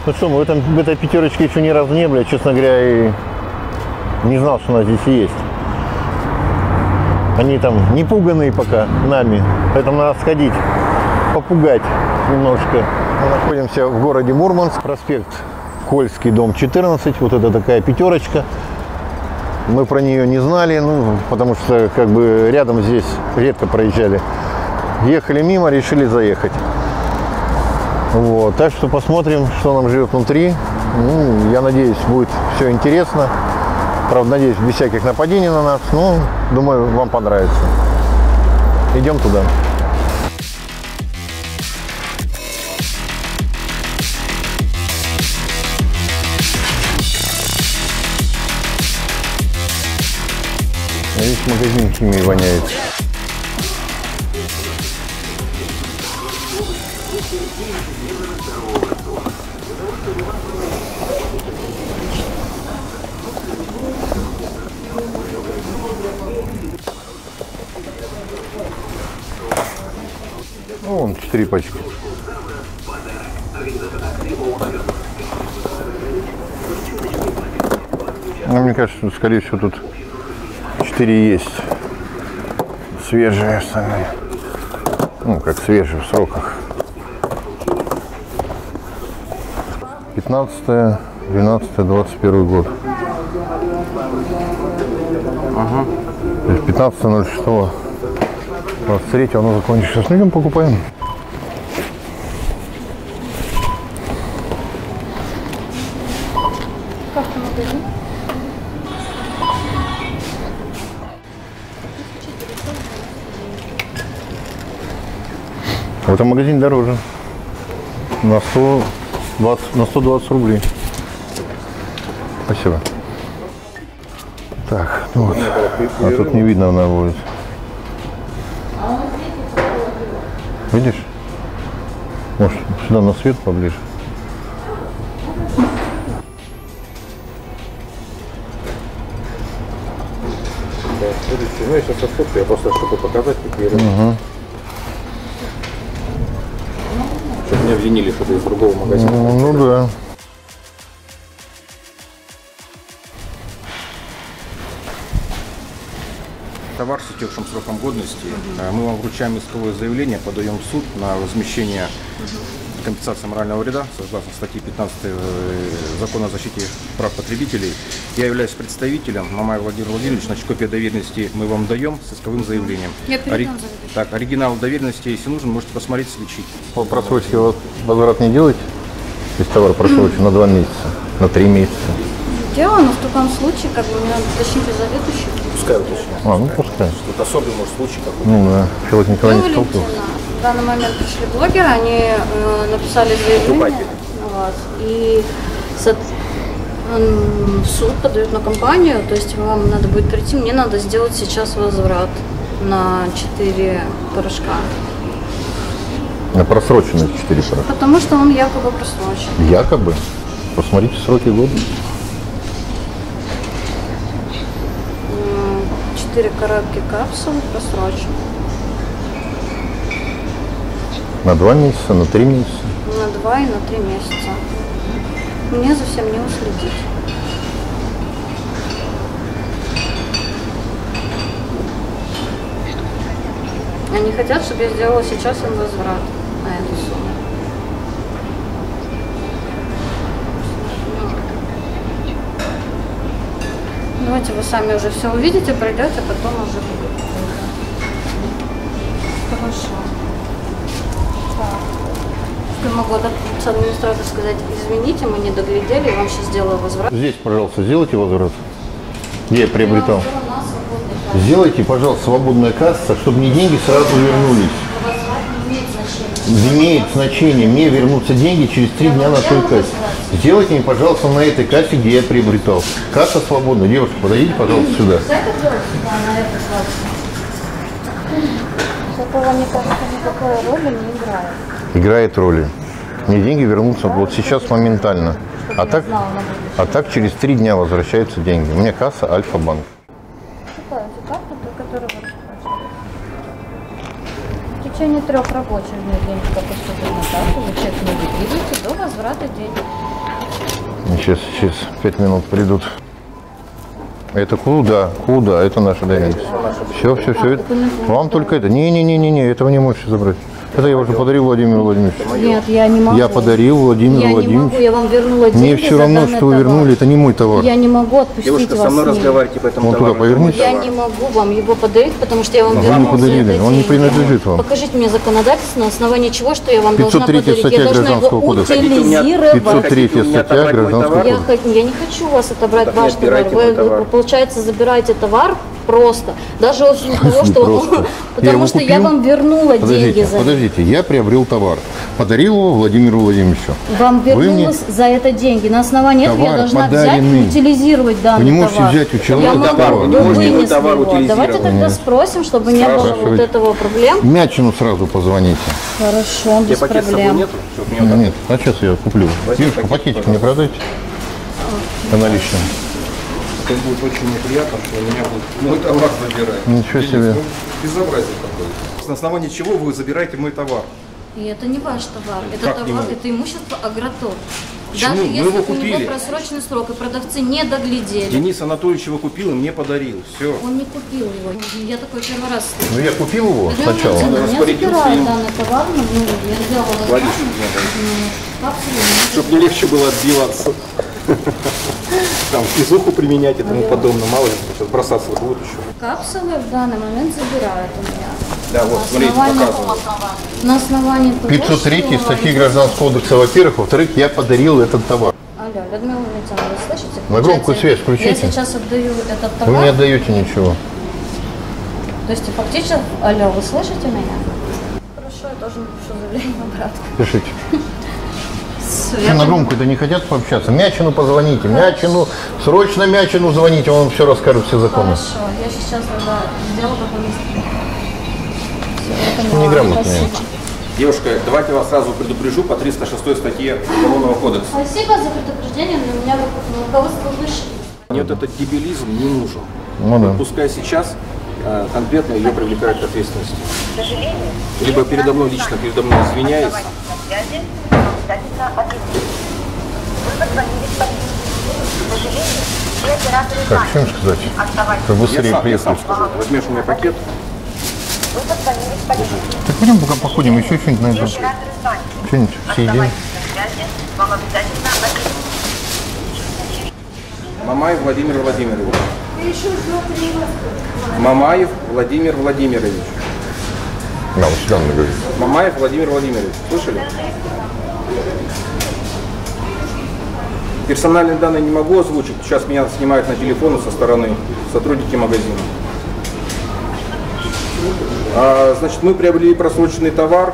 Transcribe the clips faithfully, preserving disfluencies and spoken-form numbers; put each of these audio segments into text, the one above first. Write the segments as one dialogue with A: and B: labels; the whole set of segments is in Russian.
A: Ну что, мы в, этом, в этой пятерочке еще ни разу не были, честно говоря, и не знал, что у нас здесь есть. Они там не пуганные пока нами, поэтому надо сходить, попугать немножко. Мы находимся в городе Мурманск, проспект Кольский, дом четырнадцать, вот это такая пятерочка. Мы про нее не знали, ну, потому что как бы рядом здесь редко проезжали. Ехали мимо, решили заехать. Вот, так что посмотрим, что нам живет внутри. Ну, я надеюсь, будет все интересно. Правда, надеюсь, без всяких нападений на нас. Ну, думаю, вам понравится. Идем туда. Весь магазин химией воняет. Ну, вон четыре пачки. Ну, мне кажется, скорее всего, тут четыре есть. Свежие остальные. Ну, как свежие в сроках. пятнадцатое, двенадцатое, двадцать первый год. Ага. То есть пятнадцатое ноль шестое. двадцать третьего оно закончится. Сейчас идем покупаем. В этом магазине дороже. На сто двадцать, на сто двадцать рублей. Спасибо. Так, ну вот. А тут не видно она будет. Видишь? Может, сюда на свет поближе.
B: Да, следующий. Ну, я сейчас отфоткаю, я просто, чтобы показать, какие рыбы.
A: Угу.
B: Чтобы не обвинили, что-то из другого магазина.
A: Ну, ну да.
B: Товар с истекшим сроком годности. Мы вам вручаем исковое заявление, подаем в суд на возмещение компенсации морального вреда согласно статьи пятнадцатой Закона о защите прав потребителей. Я являюсь представителем, Мамаев Владимир Владимирович, значит, копия доверенности мы вам даем с исковым заявлением.
C: Я
B: Ори... Так, оригинал доверенности, если нужен, можете посмотреть, сличить.
A: По просрочке возврат не делаете? Если товар просрочен на два месяца, на три месяца?
C: Дело, но в таком случае, как бы, мне надо уточнить у заведующего.
B: Пускай уточняют.
A: А, ну пускай.
B: Это особый, может, случай какой-то.
A: Ну да, Филат Николаевич не столкнулся.
C: В данный момент пришли блогеры, они э, написали заявление, вот, и со- м, суд подает на компанию, то есть вам надо будет прийти, мне надо сделать сейчас возврат на четыре порошка.
A: На просроченные четыре порошка.
C: Потому что он якобы просрочен.
A: Якобы? Посмотрите сроки годности.
C: Четыре коробки капсул просрочен.
A: На два месяца, на три месяца?
C: На два и на три месяца. Мне за всем не уследить. Они хотят, чтобы я сделала сейчас им возврат на эту сумму. Давайте вы сами уже все увидите, пройдете, потом уже будет. Хорошо. Так. Я могу с администратора сказать, извините, мы не доглядели, я вам сейчас сделаю возврат.
A: Здесь, пожалуйста, сделайте возврат. Где я приобретал? Сделайте, пожалуйста, свободная касса, чтобы мне деньги сразу вернулись. Имеет значение мне вернутся деньги через три дня на той кассе. Сделайте мне, пожалуйста, на этой кассе, где я приобретал. Касса свободна. Девушка, подойдите, пожалуйста, сюда.
C: Такого, мне кажется, никакой роли не играет.
A: Играет роли. Мне деньги вернутся вот сейчас моментально. А так, а так через три дня возвращаются деньги. У меня касса Альфа-банк.
C: Какая карта, которая в течение трех рабочих дней деньги поступят на карту, вы чек не ликвидируете до возврата денег.
A: Сейчас, сейчас, пять минут придут. Это куда? Куда? Это наша доверенность. Все, все, все. Это... Вам только это. Не-не-не-не, этого не можете забрать. Это я уже подарил Владимиру Владимировичу.
C: Нет, я не могу.
A: Я подарил Владимиру
C: я
A: Владимировичу.
C: Не могу, я вам вернула деньги.
A: Мне все равно, что вы вернули, это не мой товар.
C: Я не могу отпустить
B: Девушка,
C: вас.
B: со мной
C: с ним.
B: разговаривайте по этому
A: Вон
B: товару.
A: туда поверните.
C: Я не могу вам его подарить, потому что я вам
A: Вы
C: вернула.
A: не подарили, он не принадлежит вам.
C: Покажите мне законодательство, на основании чего, что я вам должна
A: пятьсот третья
C: подарить. Я
A: статья
C: должна
A: Гражданского
C: его
A: кодекса.
C: утилизировать.
A: пятьсот третья статья Гражданского
C: Я,
A: кодекса.
C: хот- я не хочу у вас отобрать
B: Так
C: ваш
B: не
C: товар.
B: отбирайте
C: Вы,
B: мой товар.
C: вы, получается, забираете товар просто. Даже после того, что...
A: Просто. Я
C: Потому
A: его
C: что я
A: купил.
C: вам вернула деньги
A: Подождите,
C: за
A: подождите, я приобрел товар, подарил его Владимиру Владимировичу.
C: Вам
A: Вы мне-
C: вернулось за это деньги. На основании этого я
A: Товар
C: должна
A: подаренный.
C: взять и утилизировать данный
A: Вы не можете
C: товар.
A: взять у человека
C: Я могу,
A: товар.
C: вы
A: Вы не можете
B: его
C: вынесли
B: товар
C: его. Давайте
B: утилизировать.
C: тогда спросим, чтобы не было
A: Спрашивайте.
C: вот этого проблем.
A: Мячину сразу позвоните.
C: Хорошо, без
B: Тебе пакет с собой
C: проблем.
B: нету? Чтоб мне вот так-
A: Нет, а сейчас я куплю. Девушка,
B: пакетик,
A: пакетик мне продайте. На наличном.
B: Это будет очень неприятно, что у меня будет мой товар забирать.
A: Ничего
B: Денис,
A: себе.
B: ну, безобразие какое. На основании чего вы забираете мой товар?
C: И это не ваш товар. Это
B: Как не
C: товар,
B: мой?
C: это имущество Агротор.
B: Почему?
C: Даже
B: Мы
C: если
B: его
C: у него
B: купили.
C: просроченный срок, и продавцы не доглядели.
B: Денис Анатольевич его купил и мне подарил. Все.
C: Он не купил его. Я такой первый раз слышу.
A: Ну я купил его
C: Людмила
A: сначала.
C: Валентиновна, Я
B: распорядился
C: забираю
B: им.
C: данный товар, ну, я сделала
B: Кладишь
C: заказ,
B: мне, да?
C: м, капсулу,
B: Чтобы мне легче было отбиваться. Там физуху применять и тому подобное. Мало ли, сейчас бросаться будет еще.
C: капсулы в данный момент забирают у меня.
B: Да, вот,
C: На
B: смотрите,
C: основании-
B: показываю.
C: На основании того,
A: пятьсот третьей
C: что-
A: статьи Гражданского кодекса, во-первых. Во-вторых, я подарил этот товар.
C: Алло, Людмила Валентиновна, вы слышите?
A: На громкую
C: Включайте.
A: связь включите.
C: Я сейчас отдаю этот
A: Вы не
C: товар.
A: отдаете ничего.
C: То есть фактически, алло, вы слышите меня? Хорошо, я тоже напишу заявление обратно.
A: Пишите.
C: Всё,
A: Что,
C: я
A: на
C: поняла.
A: громкую-то не хотят пообщаться? Мячину позвоните, Мячину, срочно Мячину звоните, он вам все расскажет, все законы.
C: Хорошо, я сейчас тогда сделаю как он. Всё, я поняла.
A: Неграмотные.
C: Спасибо.
B: Девушка, давайте вас сразу предупрежу по триста шестой статье Уголовного кодекса.
C: Спасибо за предупреждение, но у меня руководство выше.
B: Мне вот этот дебилизм не нужен.
A: Ну да.
B: Пускай сейчас э, конкретно ее привлекают к ответственности. Либо передо мной лично, передо мной извиняется.
A: Так, что им сказать? Чтобы
B: Я
A: быстрее
B: сам, я сам
A: приехали.
B: скажу. Возьмешь у меня пакет.
A: Так пойдем пока походим, еще что-нибудь найдем. Что-нибудь съедим.
B: Мамаев Владимир Владимирович. Мамаев Владимир Владимирович.
A: Да, вот сюда надо говорить.
B: Мамаев Владимир Владимирович. Слышали? Персональные данные не могу озвучить. Сейчас меня снимают на телефон со стороны сотрудники магазина. А, значит, мы приобрели просроченный товар.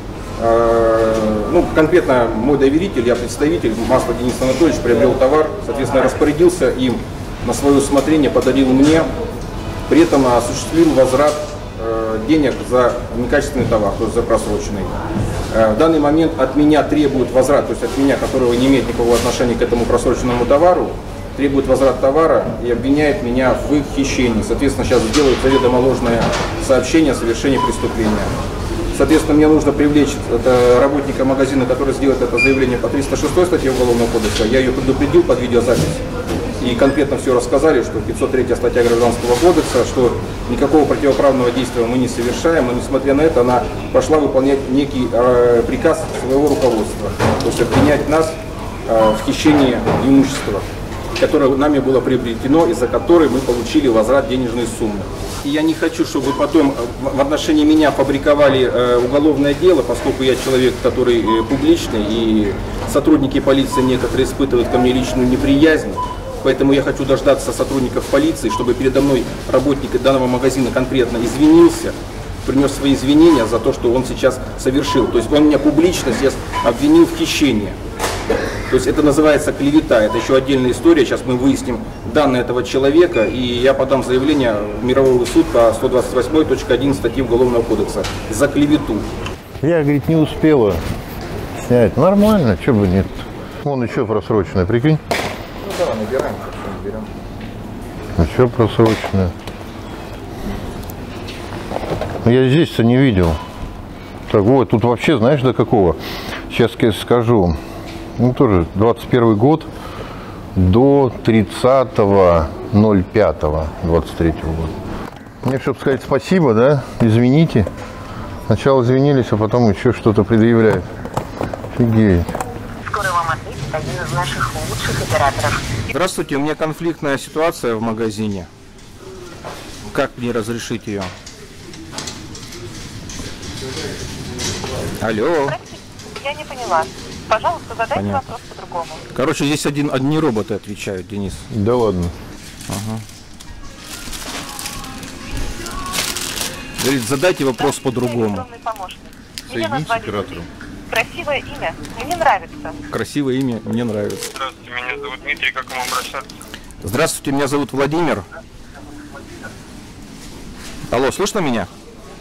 B: А, ну, конкретно мой доверитель, я представитель, Масло Денис Анатольевич, приобрел товар, соответственно, распорядился им на свое усмотрение, подарил мне, при этом осуществил возврат э, денег за некачественный товар, то есть за просроченный. Э, в данный момент от меня требуют возврат, то есть от меня, которого не имеет никакого отношения к этому просроченному товару, требует возврат товара и обвиняет меня в их хищении. Соответственно, сейчас делают заведомо ложное сообщение о совершении преступления. Соответственно, мне нужно привлечь это работника магазина, который сделает это заявление по триста шестой статье Уголовного кодекса. Я ее предупредил под видеозапись. И конкретно все рассказали, что пятьсот третья статья Гражданского кодекса, что никакого противоправного действия мы не совершаем, но несмотря на это, она пошла выполнять некий э, приказ своего руководства, то есть обвинять нас э, в хищении имущества, которое нами было приобретено, из-за которой мы получили возврат денежной суммы. И я не хочу, чтобы вы потом в отношении меня фабриковали э, уголовное дело, поскольку я человек, который э, публичный, и сотрудники полиции некоторые испытывают ко мне личную неприязнь. Поэтому я хочу дождаться сотрудников полиции, чтобы передо мной работник данного магазина конкретно извинился, принес свои извинения за то, что он сейчас совершил. То есть он меня публично сейчас обвинил в хищении. То есть это называется клевета, это еще отдельная история. Сейчас мы выясним данные этого человека, и я подам заявление в мировой суд по сто двадцать восьмой точка один статьи Уголовного кодекса за клевету.
A: Я, говорит, не успела снять. Нормально, что бы нет. Вон еще просроченная, прикинь.
B: Ну давай, набираем, все наберем.
A: Еще просроченная. Я здесь-то не видел. Так вот, тут вообще, знаешь, до какого? Сейчас я скажу. Ну, тоже двадцать первый год до тридцатого ноль пятого двадцать третьего года. Мне, чтобы сказать спасибо, да, извините. Сначала извинились, а потом еще что-то предъявляют. Офигеть.
D: Скоро вам ответит один из наших лучших операторов.
B: Здравствуйте, у меня конфликтная ситуация в магазине. Как мне разрешить ее? Алло.
D: Простите, я не поняла. Пожалуйста, задайте
B: Понятно.
D: вопрос по-другому.
B: Короче, здесь один, одни роботы отвечают, Денис.
A: Да ладно.
B: Ага. Говорит, задайте вопрос
D: Я
B: по-другому.
D: электронный помощник. Меня
A: Соедините с
D: назвали
A: оператором.
D: Красивое имя. Мне нравится.
B: Красивое имя, мне нравится.
E: Здравствуйте, меня зовут Дмитрий, как к вам обращаться?
B: Здравствуйте, меня зовут Владимир. Алло, слышно меня?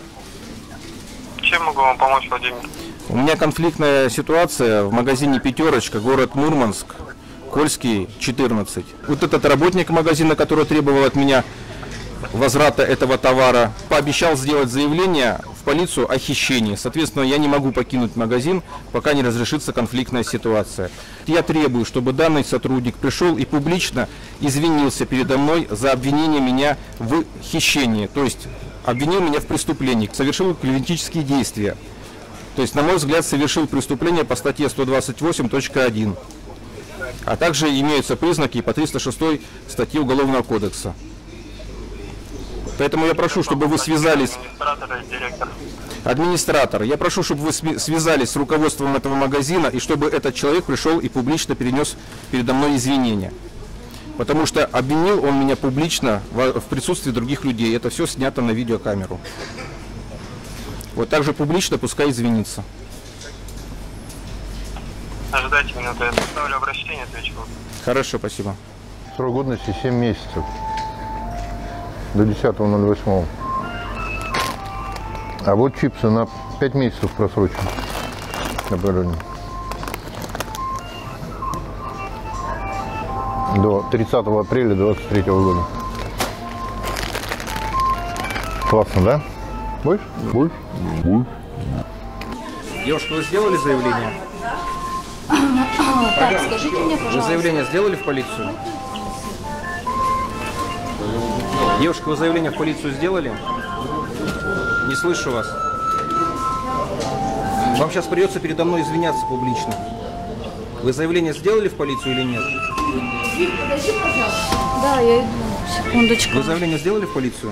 E: Чем могу вам помочь, Владимир?
B: У меня конфликтная ситуация в магазине «Пятерочка», город Мурманск, Кольский, четырнадцать. Вот этот работник магазина, который требовал от меня возврата этого товара, пообещал сделать заявление в полицию о хищении. Соответственно, я не могу покинуть магазин, пока не разрешится конфликтная ситуация. Я требую, чтобы данный сотрудник пришел и публично извинился передо мной за обвинение меня в хищении. То есть обвинил меня в преступлении, совершил клеветнические действия. То есть, на мой взгляд, совершил преступление по статье сто двадцать восемь точка один. А также имеются признаки по триста шестой статье Уголовного кодекса. Поэтому я прошу, чтобы вы связались...
E: Администратор и директор.
B: Администратор, я прошу, чтобы вы сви- связались с руководством этого магазина и чтобы этот человек пришел и публично перенес передо мной извинения. Потому что обвинил он меня публично в, в присутствии других людей. Это все снято на видеокамеру. Вот так же публично пускай извинится.
E: Ожидайте минуту, я составлю обращение, отвечу.
B: Хорошо, спасибо.
A: Срок годности семь месяцев. До десятого ноль восьмого. А вот чипсы на пять месяцев просрочены. До тридцатого апреля двадцать третьего года. Классно, да? Будешь? Будешь? Будешь.
B: Девушка, вы сделали заявление?
C: Так, скажите мне,
B: Вы
C: пожалуйста.
B: заявление сделали в полицию? Девушка, вы заявление в полицию сделали? Не слышу вас. Вам сейчас придется передо мной извиняться публично. Вы заявление сделали в полицию или нет?
C: Да, я иду. Секундочку.
B: Вы заявление сделали в полицию?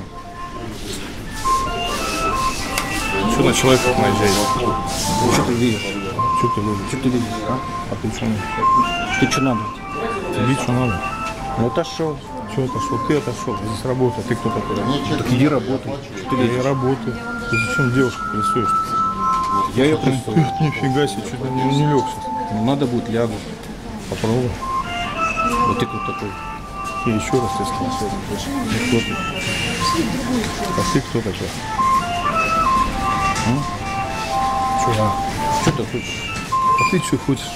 F: Что на человека наезжает?
B: Что ты видишь?
F: Что ты видишь?
B: Что ты видишь, а?
F: А ты что?
B: Ты что надо?
F: Тебе что надо?
B: Ну отошел.
F: Что отошел? Ты отошел. Здесь работа. Ты кто такой?
B: Так иди работай. Что ты
F: Я
B: видишь?
F: работаю. Ты зачем девушку прессуешь?
B: Я ее прессую.
F: Нифига себе, чуть ли не, не лег сейчас.
B: Ну надо будет, лягу.
F: Попробуй.
B: Вот ты кто такой?
F: Я еще раз тебе сказал. Ну, кто ты? А ты кто такой? Что?
B: Что ты хочешь?
F: А ты что хочешь?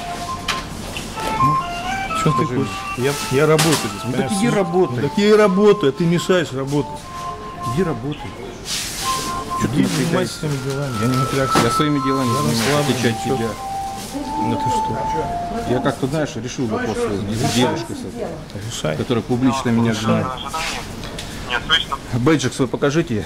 F: Что ты хочешь? Я, я работаю здесь.
B: Ну так
F: понимаешь?
B: иди работай.
F: Ну, так я и работаю, а ты мешаешь работать.
B: Иди работай.
F: Что ты занимаешься своими делами? Я не напрягся.
B: Я своими делами
F: Я
B: занимаюсь, в
F: расслаблен,
B: отличие от
F: чё?
B: тебя.
F: Ну ты что?
B: Я как-то, знаешь, решил вопрос свой с девушкой, с этой,
F: Решай.
B: которая публично меня знает.
E: Нет, слышно?
B: Бейджик свой покажите.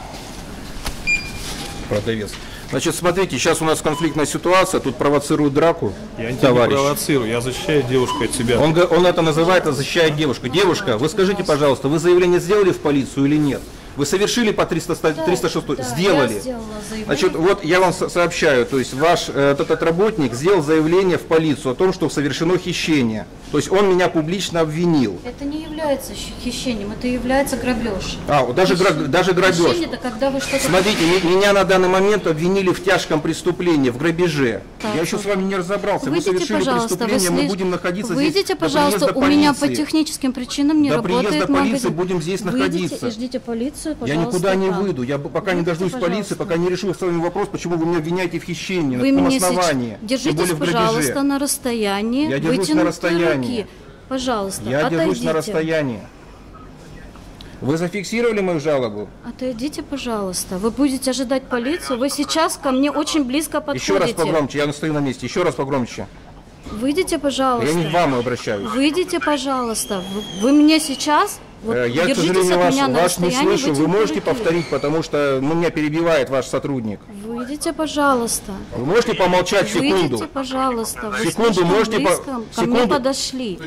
B: Продавец. Значит, смотрите, сейчас у нас конфликтная ситуация, тут провоцируют драку.
F: Я тебя не
B: товарищ.
F: провоцирую, я защищаю девушку от тебя.
B: Он, га- он это называет, защищает девушку. Девушка, вы скажите, пожалуйста, вы заявление сделали в полицию или нет? Вы совершили по триста шестой?
C: Да,
B: Сделали.
C: Я сделала заявление.
B: Значит, вот я вам со- сообщаю, то есть ваш э, этот работник сделал заявление в полицию о том, что совершено хищение. То есть он меня публично обвинил.
C: Это не является щ- хищением, это является грабеж.
B: А, вот даже, гра-
C: Хищение-
B: даже грабеж.
C: Хищение – это когда вы что-то...
B: Смотрите, ми- меня на данный момент обвинили в тяжком преступлении, в грабеже.
C: Так,
B: Я еще с вами не разобрался.
C: Выйдите,
B: вы совершили
C: пожалуйста,
B: преступление,
C: вы
B: мы
C: след-
B: будем находиться
C: Выйдите,
B: здесь
C: пожалуйста,
B: до приезда
C: у меня по
B: полиции.
C: техническим причинам не
B: До
C: работает
B: приезда
C: магазин.
B: полиции будем здесь
C: Выйдите
B: находиться.
C: и ждите полицию,
B: Я
C: пожалуйста.
B: никуда не
C: там.
B: выйду. Я б- пока не
C: Выйдите,
B: дождусь полиции,
C: пожалуйста.
B: пока не решу с вами вопрос, почему вы меня обвиняете в хищении,
C: Вы
B: на каком
C: мне
B: основании.
C: сейчас...
B: Тем
C: Держитесь,
B: более в грабеже.
C: пожалуйста, на расстоянии.
B: Я держусь на
C: вытянутые
B: расстоянии.
C: руки. Пожалуйста,
B: Я
C: отойдите.
B: держусь на расстоянии. Вы зафиксировали мою жалобу?
C: Отойдите, пожалуйста. Вы будете ожидать полицию. Вы сейчас ко мне очень близко подходите.
B: Еще раз погромче, я стою на месте. Еще раз погромче.
C: Выйдите, пожалуйста.
B: Я не к вам обращаюсь.
C: Выйдите, пожалуйста. Вы, вы мне сейчас... Вот,
B: я, к сожалению, вас, вас не слышу. Вы можете повторить, потому что ну, меня перебивает ваш сотрудник.
C: Выйдите, пожалуйста.
B: Вы можете помолчать секунду?
C: Выйдите, пожалуйста. Вы
B: секунду, можете
C: близко
B: по...
C: ко
B: секунду.
C: мне подошли.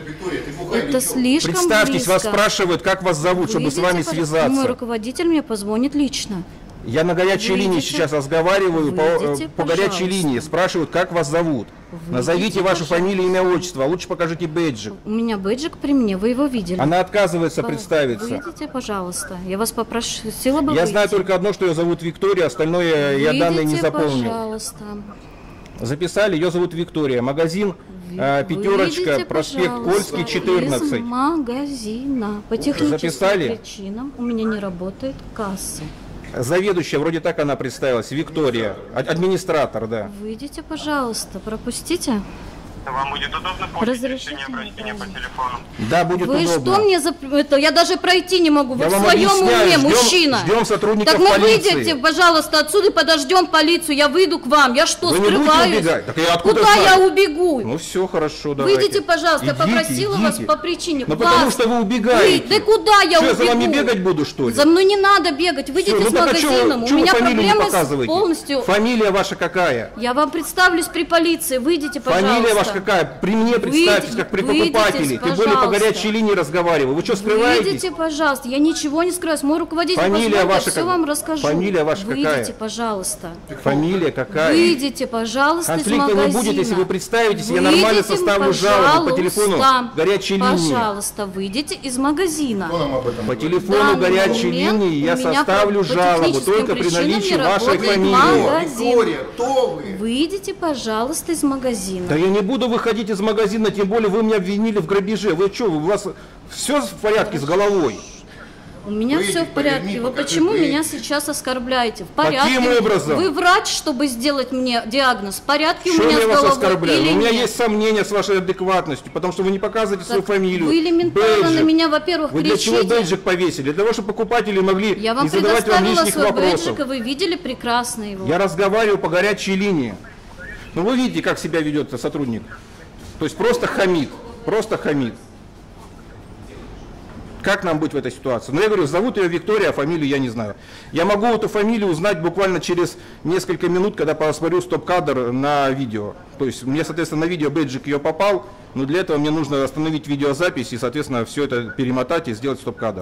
C: Это слишком
B: Представьтесь,
C: близко.
B: вас спрашивают, как вас зовут, чтобы
C: Выйдите,
B: с вами
C: пожалуйста.
B: связаться.
C: Мой руководитель мне позвонит лично.
B: Я на горячей
C: Выйдите.
B: линии сейчас разговариваю
C: Выйдите,
B: по, по горячей линии. Спрашивают, как вас зовут.
C: Выйдите,
B: Назовите вашу
C: пожалуйста.
B: фамилию, имя, отчество. А лучше покажите бейджик.
C: У меня бейджик при мне, вы его видели.
B: Она отказывается
C: Вы-
B: представиться.
C: Выйдите, пожалуйста. Я вас попросила бы
B: Я
C: выйти.
B: знаю только одно, что ее зовут Виктория, остальное я данные не
C: Выйдите,
B: запомнил.
C: пожалуйста.
B: Записали, ее зовут Виктория. Магазин э, «Пятерочка»,
C: Выйдите,
B: проспект
C: пожалуйста,
B: Кольский, четырнадцать.
C: Из магазина. По техническим
B: Записали?
C: причинам у меня не работает касса.
B: Заведующая, вроде так она представилась, Виктория. А- Администратор, да.
C: Выйдите, пожалуйста, пропустите.
E: Вам будет удобно получить
C: Разрешите
E: решение
C: мне,
E: обращения по
C: пожалуйста?
E: телефону?
B: Да, будет
C: Вы
B: удобно.
C: что мне за... Это, я даже пройти не могу. Вы
B: Я
C: в
B: вам
C: своем
B: объясняю,
C: уме,
B: ждем-
C: мужчина.
B: ждем сотрудников
C: Так мы
B: полиции.
C: выйдете, пожалуйста, отсюда и подождем полицию. Я выйду к вам. Я что,
B: Вы не будете
C: скрываюсь?
B: убегать? Так я откуда
C: Куда
B: знаю?
C: я убегу?
B: Ну все, хорошо, давайте.
C: Выйдите, пожалуйста, я
B: Идите,
C: попросила вас
B: идите.
C: по причине.
B: Ну
C: Вас.
B: потому что вы убегаете.
C: Вы- Да куда я
B: Что, я
C: убегу?
B: за вами бегать буду, что ли?
C: За мной не надо бегать. Выйдите
B: Всё, ну
C: с
B: так а чё вы-
C: магазином.
B: чё
C: У
B: вы
C: меня
B: фамилию не
C: проблемы с
B: показываете?
C: полностью.
B: Фамилия ваша какая?
C: Я вам представлюсь при полиции. Выйдите, пожалуйста.
B: Фамилия ваша какая? При мне представьтесь, как при
C: Выйдите,
B: покупателе. Тем более по
C: пожалуйста.
B: горячей линии разговариваю. Вы что, скрываетесь?
C: Выйдите, пожалуйста. Я ничего не скрываюсь. Мой руководитель
B: Фамилия
C: позвонит,
B: ваша
C: я все
B: как-
C: вам расскажу.
B: фамилия ваша
C: Выйдите,
B: какая?
C: пожалуйста.
B: Фамилия какая?
C: Выйдите, пожалуйста, из
B: Конфликта
C: магазина.
B: не будет, если вы представитесь, я нормально
C: Выйдите,
B: составлю жалобу по телефону
C: пожалуйста.
B: горячей линии.
C: Пожалуйста, выйдите из магазина.
A: Кто нам об этом
B: По
A: говорит?
B: телефону
C: В данный
B: горячей
C: момент
B: линии я
C: у меня
B: составлю
C: по
B: жалобу
C: техническим
B: только при
C: причинам
B: наличии
C: не
B: вашей
C: работает
B: фамилии.
C: магазин.
A: Виктория, кто вы?
C: Выйдите, пожалуйста, из магазина.
B: Да я не буду выходить из магазина, тем более вы меня обвинили в грабеже. Вы что, у вас все в порядке с головой?
C: У меня
A: Выйди,
C: все в порядке.
A: поверни,
C: Вы
A: покажи
C: почему
A: бейджик.
C: меня сейчас оскорбляете? В порядке.
B: Каким образом?
C: Вы врач, чтобы сделать мне диагноз. В порядке
B: Что
C: у меня
B: я
C: с
B: вас
C: головой
B: оскорбляю?
C: или
B: У меня
C: нет?
B: есть сомнения с вашей адекватностью, потому что вы не показываете свою
C: Так
B: фамилию.
C: Вы элементарно
B: бейджик.
C: на меня, во-первых,
B: Вы для чего
C: кричите.
B: бейджик повесили? Для того, чтобы покупатели могли
C: Я вам
B: не задавать вам
C: предоставила
B: лишних
C: свой
B: вопросов.
C: бейджик, и вы видели прекрасно его.
B: Я разговариваю по горячей линии. Ну вы видите, как себя ведет сотрудник. То есть просто хамит. Просто хамит. Как нам быть в этой ситуации? Ну, я говорю, зовут ее Виктория, а фамилию я не знаю. Я могу эту фамилию узнать буквально через несколько минут, когда посмотрю стоп-кадр на видео. То есть мне, соответственно, на видео бейджик ее попал, но для этого мне нужно остановить видеозапись и, соответственно, все это перемотать и сделать стоп-кадр.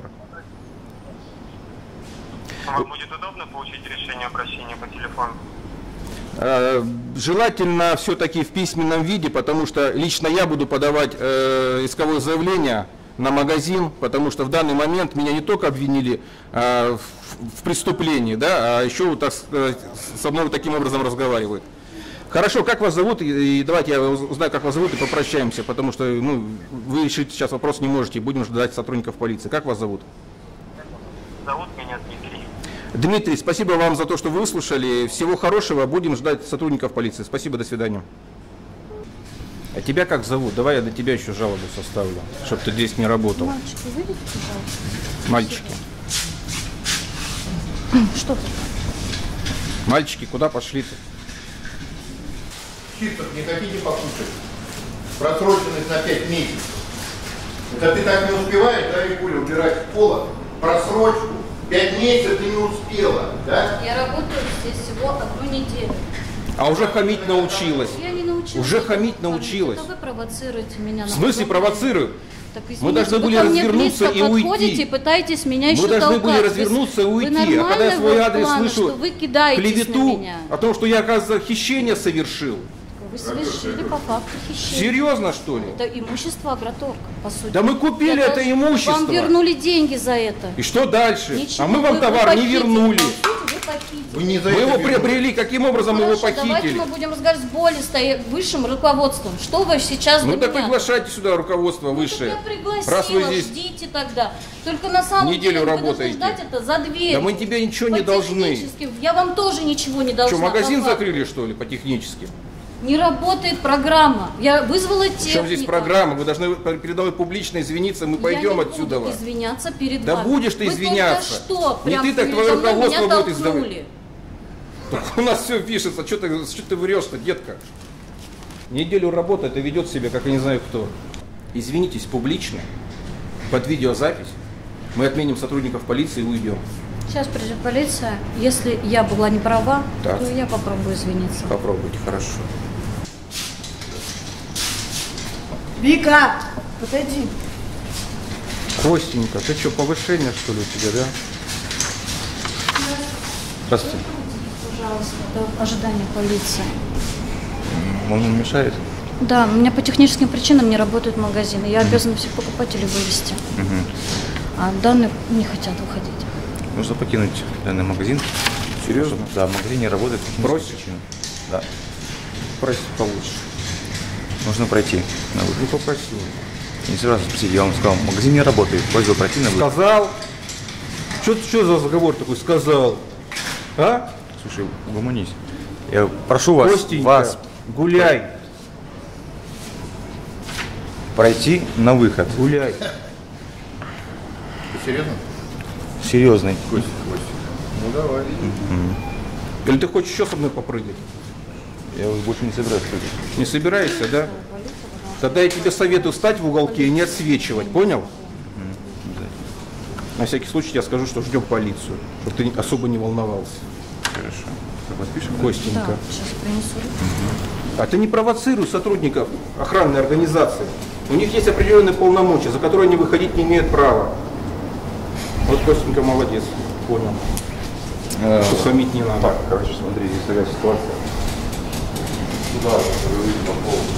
E: Вам будет удобно получить решение обращения по телефону?
B: Э, Желательно все-таки в письменном виде, потому что лично я буду подавать э, исковое заявление на магазин, потому что в данный момент меня не только обвинили э, в, в преступлении, да, а еще вот так, э, со мной вот таким образом разговаривают. Хорошо, как вас зовут? И, и давайте я узнаю, как вас зовут, и попрощаемся, потому что ну, вы решить сейчас вопрос не можете, будем ждать сотрудников полиции. Как вас зовут?
E: Зовут меня Дмитрий.
B: Дмитрий, спасибо вам за то, что выслушали. Всего хорошего, будем ждать сотрудников полиции. Спасибо, до свидания. А тебя как зовут? Давай я до тебя еще жалобу составлю, чтобы ты здесь не работал.
C: Мальчики, выйдите, пожалуйста.
B: Мальчики.
C: Что ты?
B: Мальчики, куда пошли-то?
A: Чипсов не хотите покушать? Просроченность на пять месяцев. Это ты так не успеваешь, да, Викуля, убирать с пола? Просрочку. пять месяцев ты не успела, да?
C: Я работаю здесь всего одну неделю.
B: А уже хамить научилась.
C: Я не научилась.
B: Уже хамить научилась.
C: Это вы провоцируете меня.
B: В
C: на
B: смысле
C: подобное.
B: провоцирую?
C: Так,
B: Мы
C: извините,
B: должны
C: вы
B: были
C: ко мне
B: развернуться
C: близко
B: и уйти.
C: подходите и пытаетесь меня еще
B: Мы должны
C: толкать.
B: были
C: Вы-
B: развернуться и
C: вы
B: уйти. А когда я
C: нормального
B: свой адрес
C: плана,
B: слышу,
C: что вы кидаетесь
B: клевету
C: на меня.
B: о том, что я, оказывается, хищение совершил.
C: Вы совершили по факту хищения.
B: Серьезно, что ли?
C: Это имущество Агроторг, по сути.
B: Да мы купили
C: Я
B: это
C: даже-
B: имущество.
C: Вам вернули деньги за это.
B: И что дальше?
C: Ничего,
B: А мы вам
C: вы-
B: товар
C: вы
B: не
C: похитили.
B: вернули.
C: По сути, вы похитили.
A: Вы не за
B: Мы
A: это
B: его
A: вернули.
B: приобрели. Каким образом мы его
C: Хорошо, давайте
B: похитили?
C: мы будем разговаривать с более стоя... высшим руководством. Что вы сейчас
B: Ну
C: до
B: так
C: меня?
B: приглашайте сюда руководство
C: Ну, так
B: высшее.
C: я пригласила,
B: Раз вы здесь
C: ждите тогда. Только на самом
B: неделю
C: деле вы
B: работаете.
C: должны ждать это за дверью.
B: Да мы тебе ничего не
C: По
B: должны.
C: технически. Я вам тоже ничего не должна.
B: Что, магазин
C: по факту.
B: закрыли, что ли, по-технически?
C: Не работает программа. Я вызвала техника.
B: Причем здесь программа? Вы должны передо мной публично извиниться, мы пойдем
C: Я не
B: отсюда.
C: буду извиняться перед
B: Да
C: вами.
B: будешь ты
C: Вы
B: извиняться.
C: только что,
B: Не
C: прям
B: ты, так
C: передо
B: твое
C: мной
B: руководство
C: меня
B: будет издавать.
C: толкнули.
B: У нас все пишется, что ты, что ты врешь-то, детка? Неделю работы это ведет себя, как я не знаю кто. Извинитесь публично, под видеозапись. Мы отменим сотрудников полиции и уйдем.
C: Сейчас придет полиция. Если я была не права,
B: Так.
C: то я попробую извиниться.
B: Попробуйте, хорошо.
G: Вика, подойди.
B: Костенька, ты что, повышение что ли у тебя, да? Здравствуйте.
C: Пожалуйста, до ожидания полиции.
F: Он не мешает?
C: Да, у меня по техническим причинам не работают магазины. Я обязана всех покупателей вывести. А данные не хотят выходить.
F: Нужно покинуть данный магазин.
B: Серьезно?
F: Да, магазин не работает.
B: Бросишь?
F: Да.
B: Просить получше.
F: Нужно пройти на выход.
B: Ну попросил.
F: Не сразу спросить, я вам сказал, магазин не работает, просьба пройти на выход.
B: Сказал? Что, что за разговор такой сказал? А?
F: Слушай, угомонись. Я прошу вас,
B: Костенька,
F: вас
B: гуляй.
F: пройти на выход.
B: Гуляй.
A: Ты серьезно?
F: Серьезный.
A: Костик, Костик. Ну давай.
B: Или ты хочешь еще со мной попрыгать?
F: Я больше не собираюсь прыгать.
B: Не собираешься, да? Тогда я тебе советую встать в уголке и не отсвечивать, понял? На всякий случай я скажу, что ждем полицию, чтобы ты особо не волновался.
F: Хорошо. Подпишем?
B: Костенька.
C: Да, сейчас принесу.
B: А ты не провоцируй сотрудников охранной организации. У них есть определенные полномочия, за которые они выходить не имеют права. Вот Костенька молодец, понял.
F: Э,
B: Что хамить не надо.
F: Так, короче, смотри, здесь такая ситуация. Сюда, по поводу.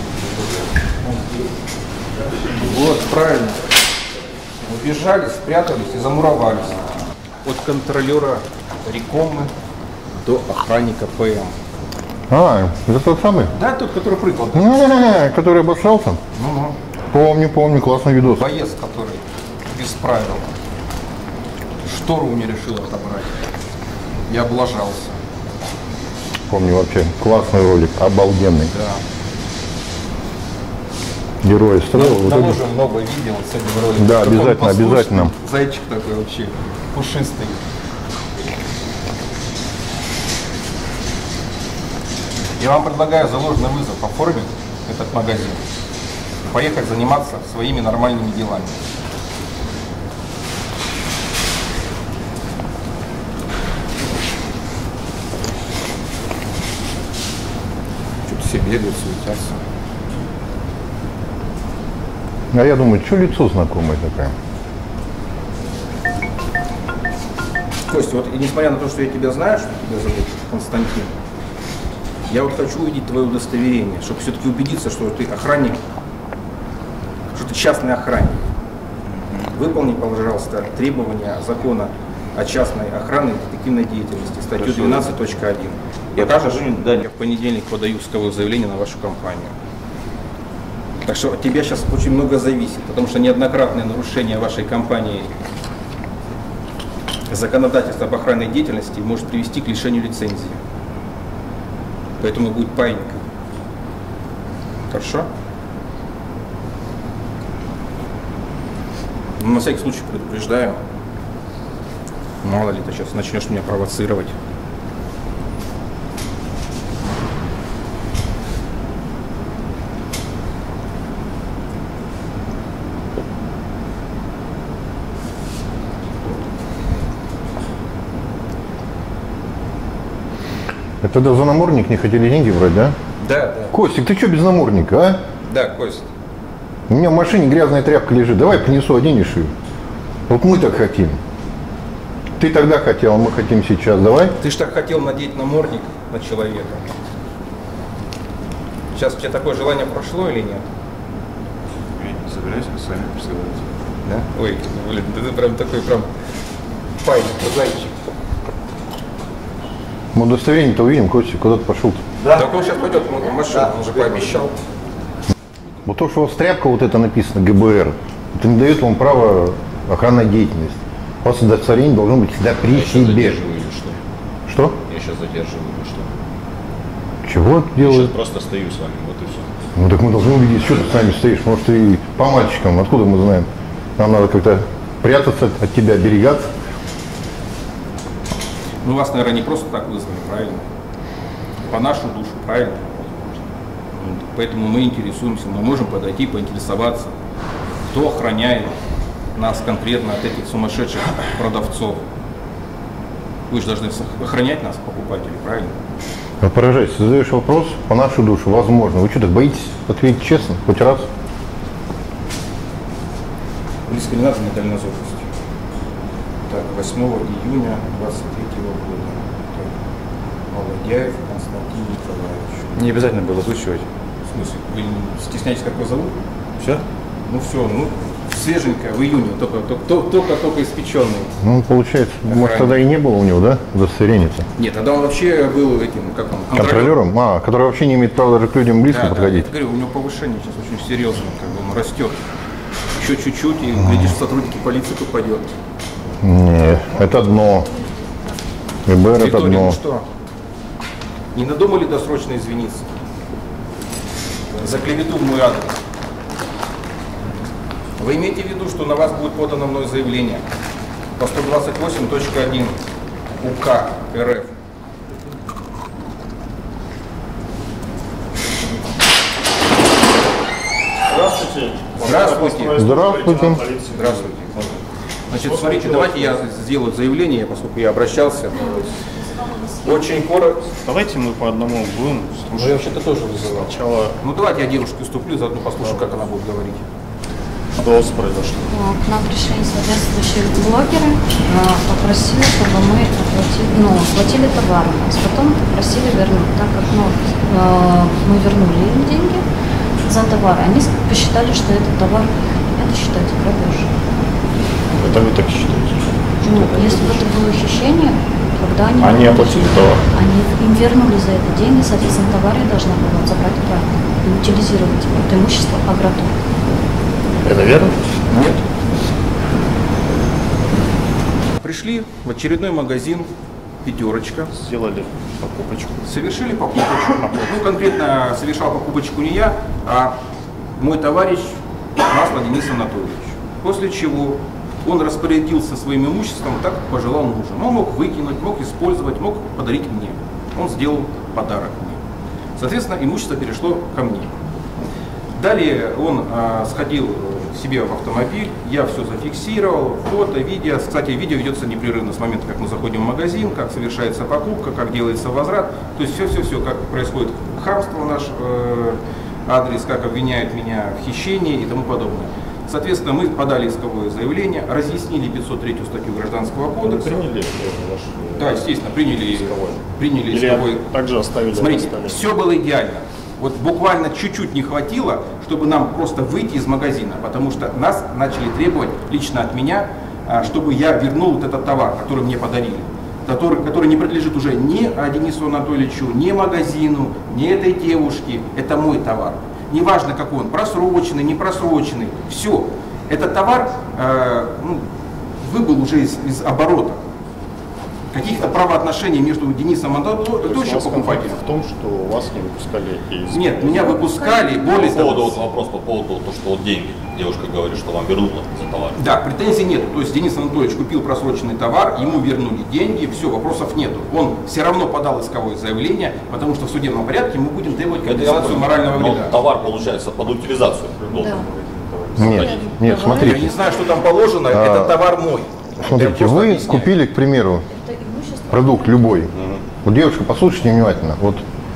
B: Вот, правильно. Убежали, спрятались и замуровались. От контролера Рекомы до охранника ПМ.
A: А, это тот самый?
B: Да, тот, который прыгал.
A: А, который обоссался?
B: Ну-ну.
A: Помню, помню, классный видос.
B: Боец, который без правил штору у меня решил отобрать. Я облажался.
A: Помню вообще. Классный ролик, обалденный.
B: Да.
A: Герои строил. Вот это-
B: Наложим новое видео с этим роликом.
A: Да,
B: Как он
A: обязательно,
B: послушный,
A: обязательно.
B: Зайчик такой вообще, пушистый. Я вам предлагаю за ложный вызов оформить этот магазин и поехать заниматься своими нормальными делами. Что-то все бегают, суетятся.
A: А я думаю, что лицо знакомое такое?
B: Костя, вот и несмотря на то, что я тебя знаю, что тебя зовут Константин, я вот хочу увидеть твое удостоверение, чтобы все-таки убедиться, что ты охранник, что ты частный охранник. Выполни, пожалуйста, требования закона о частной охранной и детективной деятельности, статью двенадцать точка один. Я покажешь? Да, я в понедельник подаю исковое заявление на вашу компанию. Так что от тебя сейчас очень много зависит, потому что неоднократное нарушение вашей компании законодательства об охранной деятельности может привести к лишению лицензии. Поэтому будет паинька. Хорошо? Но на всякий случай предупреждаю. Мало ли ты сейчас начнешь меня провоцировать.
A: Это тогда за намордник не хотели деньги брать, да?
B: Да, да.
A: Костик, ты что без намордника, а?
B: Да, Кость.
A: У меня в машине грязная тряпка лежит. Давай принесу, оденешь ее. Вот мы так хотим. Ты тогда хотел, а мы хотим сейчас. Давай.
B: Ты ж так хотел надеть намордник на человека. Сейчас у тебя такое желание прошло или нет?
F: Я не собираюсь с вами разговаривать.
B: Да? Ой, блин, да ты прям такой прям паинька, зайчик.
A: Мы удостоверение-то увидим, Костик, куда ты пошел-то?
B: Так он сейчас пойдет в машину, он же пообещал.
A: Вот то, что у вас тряпка вот это написано, ГБР, это не дает вам права охранной деятельности. У вас удостоверение должно быть всегда при себе.
H: Задерживаю или что?
A: Что?
H: Я сейчас задерживаю или что?
A: Чего
F: Я
A: делают?
F: сейчас просто стою с вами, вот и все.
A: Ну так мы должны увидеть, что ты с нами стоишь. Может, ты по мальчикам, откуда мы знаем? Нам надо как-то прятаться от тебя, берегаться.
B: Ну, вас, наверное, не просто так вызвали, правильно? По нашу душу, правильно? Поэтому мы интересуемся, мы можем подойти, поинтересоваться, кто охраняет нас конкретно от этих сумасшедших продавцов. Вы же должны охранять нас, покупатели, правильно?
A: Ну, поражайся, задаешь вопрос по нашу душу, возможно. Вы что, так боитесь ответить честно, хоть раз?
B: Близко не надо мне дальнозоркость. Так, восьмого июня двадцать третьего года. Так, Молодяев Константин Николаевич.
H: Не обязательно было озвучивать.
B: В смысле, вы не стесняетесь, как вас зовут?
H: Все?
B: Ну все, ну свеженькая, в июне, только, только, только, только испеченный.
A: Ну, получается, может, тогда и не было у него, да, удостоверения-то?
B: Нет, тогда он вообще был этим, как он,
A: Контролером? А, который вообще не имеет права даже к людям близко
B: Да,
A: подходить.
B: да, я говорю, у него повышение сейчас очень серьезное, как бы он растет. Еще чуть-чуть, и, глядишь, сотрудники полиции попадет.
A: Нет, это одно. ИБР это
B: Виктория,
A: одно.
B: ну что, не надумали досрочно извиниться за клевету в мой адрес? Вы имеете в виду, что на вас будет подано мной заявление по сто двадцать восемь точка один УК РФ?
I: Здравствуйте.
B: Здравствуйте.
A: Здравствуйте.
B: Здравствуйте. Значит, смотрите, давайте я сделаю заявление, поскольку я обращался. Очень коротко.
I: Давайте мы по одному будем.
B: Ну, я вообще-то тоже вызывал.
I: Сначала
B: Ну, давайте я девушке уступлю, заодно послушаю, как она будет говорить.
I: что у вас произошло.
C: К нам пришли соответствующие блогеры, а, попросили, чтобы мы оплатили, ну, оплатили товар у нас. Потом попросили вернуть, так как ну, а, мы вернули им деньги за товар. Они посчитали, что этот товар их. Это считайте грабеж.
I: Это вы так считаете?
C: Ну, если бы это было хищение, когда они...
I: Они оплатили товар?
C: Они им вернули за это деньги, соответственно, товар я должна была забрать обратно и утилизировать это имущество Агротур.
I: Это верно?
B: Нет. Пришли в очередной магазин «Пятерочка».
I: Сделали покупочку.
B: Совершили покупочку. Ну, конкретно совершал покупочку не я, а мой товарищ Масло Денис Анатольевич. После чего он распорядился своим имуществом так, как пожелал мужу. Он мог выкинуть, мог использовать, мог подарить мне. Он сделал подарок мне. Соответственно, имущество перешло ко мне. Далее он а, сходил к себе в автомобиль, я все зафиксировал, фото, видео. Кстати, видео ведется непрерывно с момента, как мы заходим в магазин, как совершается покупка, как делается возврат. То есть все-все-все, как происходит хамство наш э, адрес, как обвиняют меня в хищении и тому подобное. Соответственно, мы подали исковое заявление, разъяснили пятьсот третью статью Гражданского кодекса.
I: Вы приняли ваш...
B: Да, естественно, приняли исковой. Приняли
I: Или
B: исковой.
I: также оставили
B: Смотрите,
I: на столе?
B: все было идеально. Вот буквально чуть-чуть не хватило, чтобы нам просто выйти из магазина, потому что нас начали требовать лично от меня, чтобы я вернул вот этот товар, который мне подарили, который, который не принадлежит уже ни Денису Анатольевичу, ни магазину, ни этой девушке. Это мой товар. Неважно какой он, просроченный, не просроченный, все. Этот товар э, ну, выбыл уже из, из оборота. Каких-то правоотношений между Денисом Анатольевичем и покупателем.
I: В том, что вас не выпускали из...
B: Нет, меня выпускали, более
J: По поводу,
B: того...
J: вот вопрос по поводу того, что вот деньги. Девушка говорит, что вам вернула за товар.
B: Да, претензий нет. То есть Денис Анатольевич купил просроченный товар, ему вернули деньги, все, вопросов нету. Он все равно подал исковое заявление, потому что в судебном порядке мы будем требовать компенсацию морального
J: Но
B: вреда.
J: товар получается под утилизацию. должен
C: Да.
J: быть.
A: Нет, нет,
B: Я
A: смотрите.
B: не знаю, что там положено,
A: А,
B: это товар мой. Я
A: Смотрите,
B: просто
A: вы
B: объясняю.
A: купили, к примеру,
C: Это имущество.
A: продукт любой. Вот, девушка, послушайте внимательно. Вот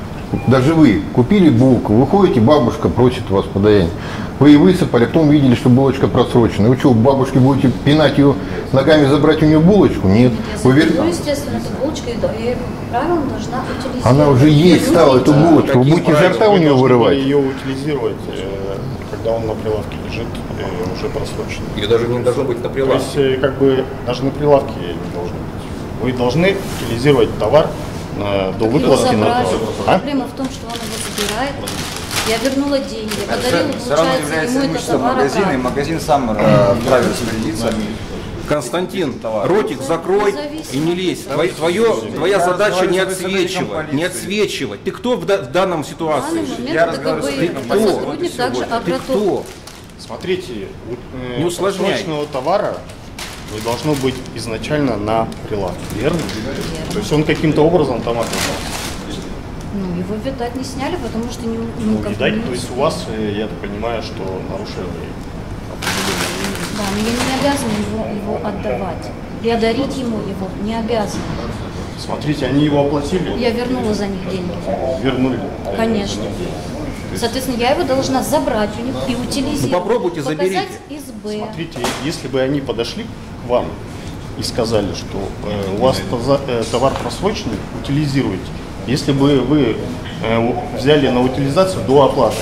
A: даже вы купили булку, вы ходите, бабушка просит у вас подаяние. Вы ее высыпали, а потом видели, что булочка просрочена. Вы что, у бабушки будете пинать ее ногами, забрать у нее булочку? Нет. Вы вер-
C: Ну, естественно, эта булочка, и да, я ее по правилам должна утилизировать.
A: Она уже есть стала, эту булочку. Вы
I: Какие
A: будете изо
I: правила?
A: рта у
I: Вы
A: нее
I: должны
A: вырывать.
I: были ее утилизировать, э, когда он на прилавке лежит, э, уже просроченный.
B: Ее даже не должно быть на
I: То
B: прилавке.
I: есть, э, как бы, даже на прилавке не должно быть. Вы должны утилизировать товар э, до
C: Его
I: выплатки на
C: забрали.
I: товар. А?
C: Проблема в том, что он его забирает. Я вернула деньги, подарила,
H: Все равно
C: получается,
H: является
C: ему этот
H: имуществом
C: товар
H: магазина, и
C: обратно.
H: магазин сам э, вправе распорядиться
B: Константин, ротик закрой и не лезь. Твоя, твое, твоя задача не отсвечивать, не отсвечивать. Ты кто в, да, в данном ситуации?
C: Я разговариваю. Ты кто? Сотрудник также
B: Ты кто?
I: Смотрите, э,
B: Не усложняй.
I: просроченного товара не должно быть изначально на прилавке, верно? То есть он каким-то образом там оказался.
C: Ну, его, видать, не сняли, потому что не...
I: Ну,
C: как
I: видать,
C: бы не-
I: то есть у вас, э, я так понимаю, что нарушение определенные.
C: Да, но я не обязана его, его отдавать. Я дарить ему его не обязана.
I: Смотрите, они его оплатили?
C: Я вернула за них деньги.
I: Вернули?
C: Конечно. Соответственно, я его должна забрать у них и утилизировать.
B: Ну, попробуйте,
C: показать
B: заберите.
C: из Б.
I: Смотрите, если бы они подошли к вам и сказали, что э, у вас таза- э, товар просроченный, утилизируйте. Если бы вы э, взяли на утилизацию до оплаты,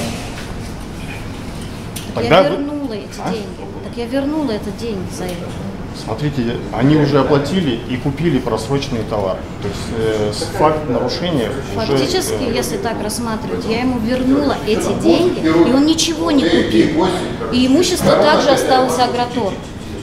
I: тогда
C: Я
I: вы...
C: вернула эти
I: А?
C: деньги. Так я вернула это деньги за это.
I: Смотрите, они уже оплатили и купили просроченный товар. То есть э, с- факт нарушения
C: Фактически,
I: уже... э,
C: если так рассматривать, я ему вернула эти деньги, и он ничего не купил. И имущество также осталось Агротор.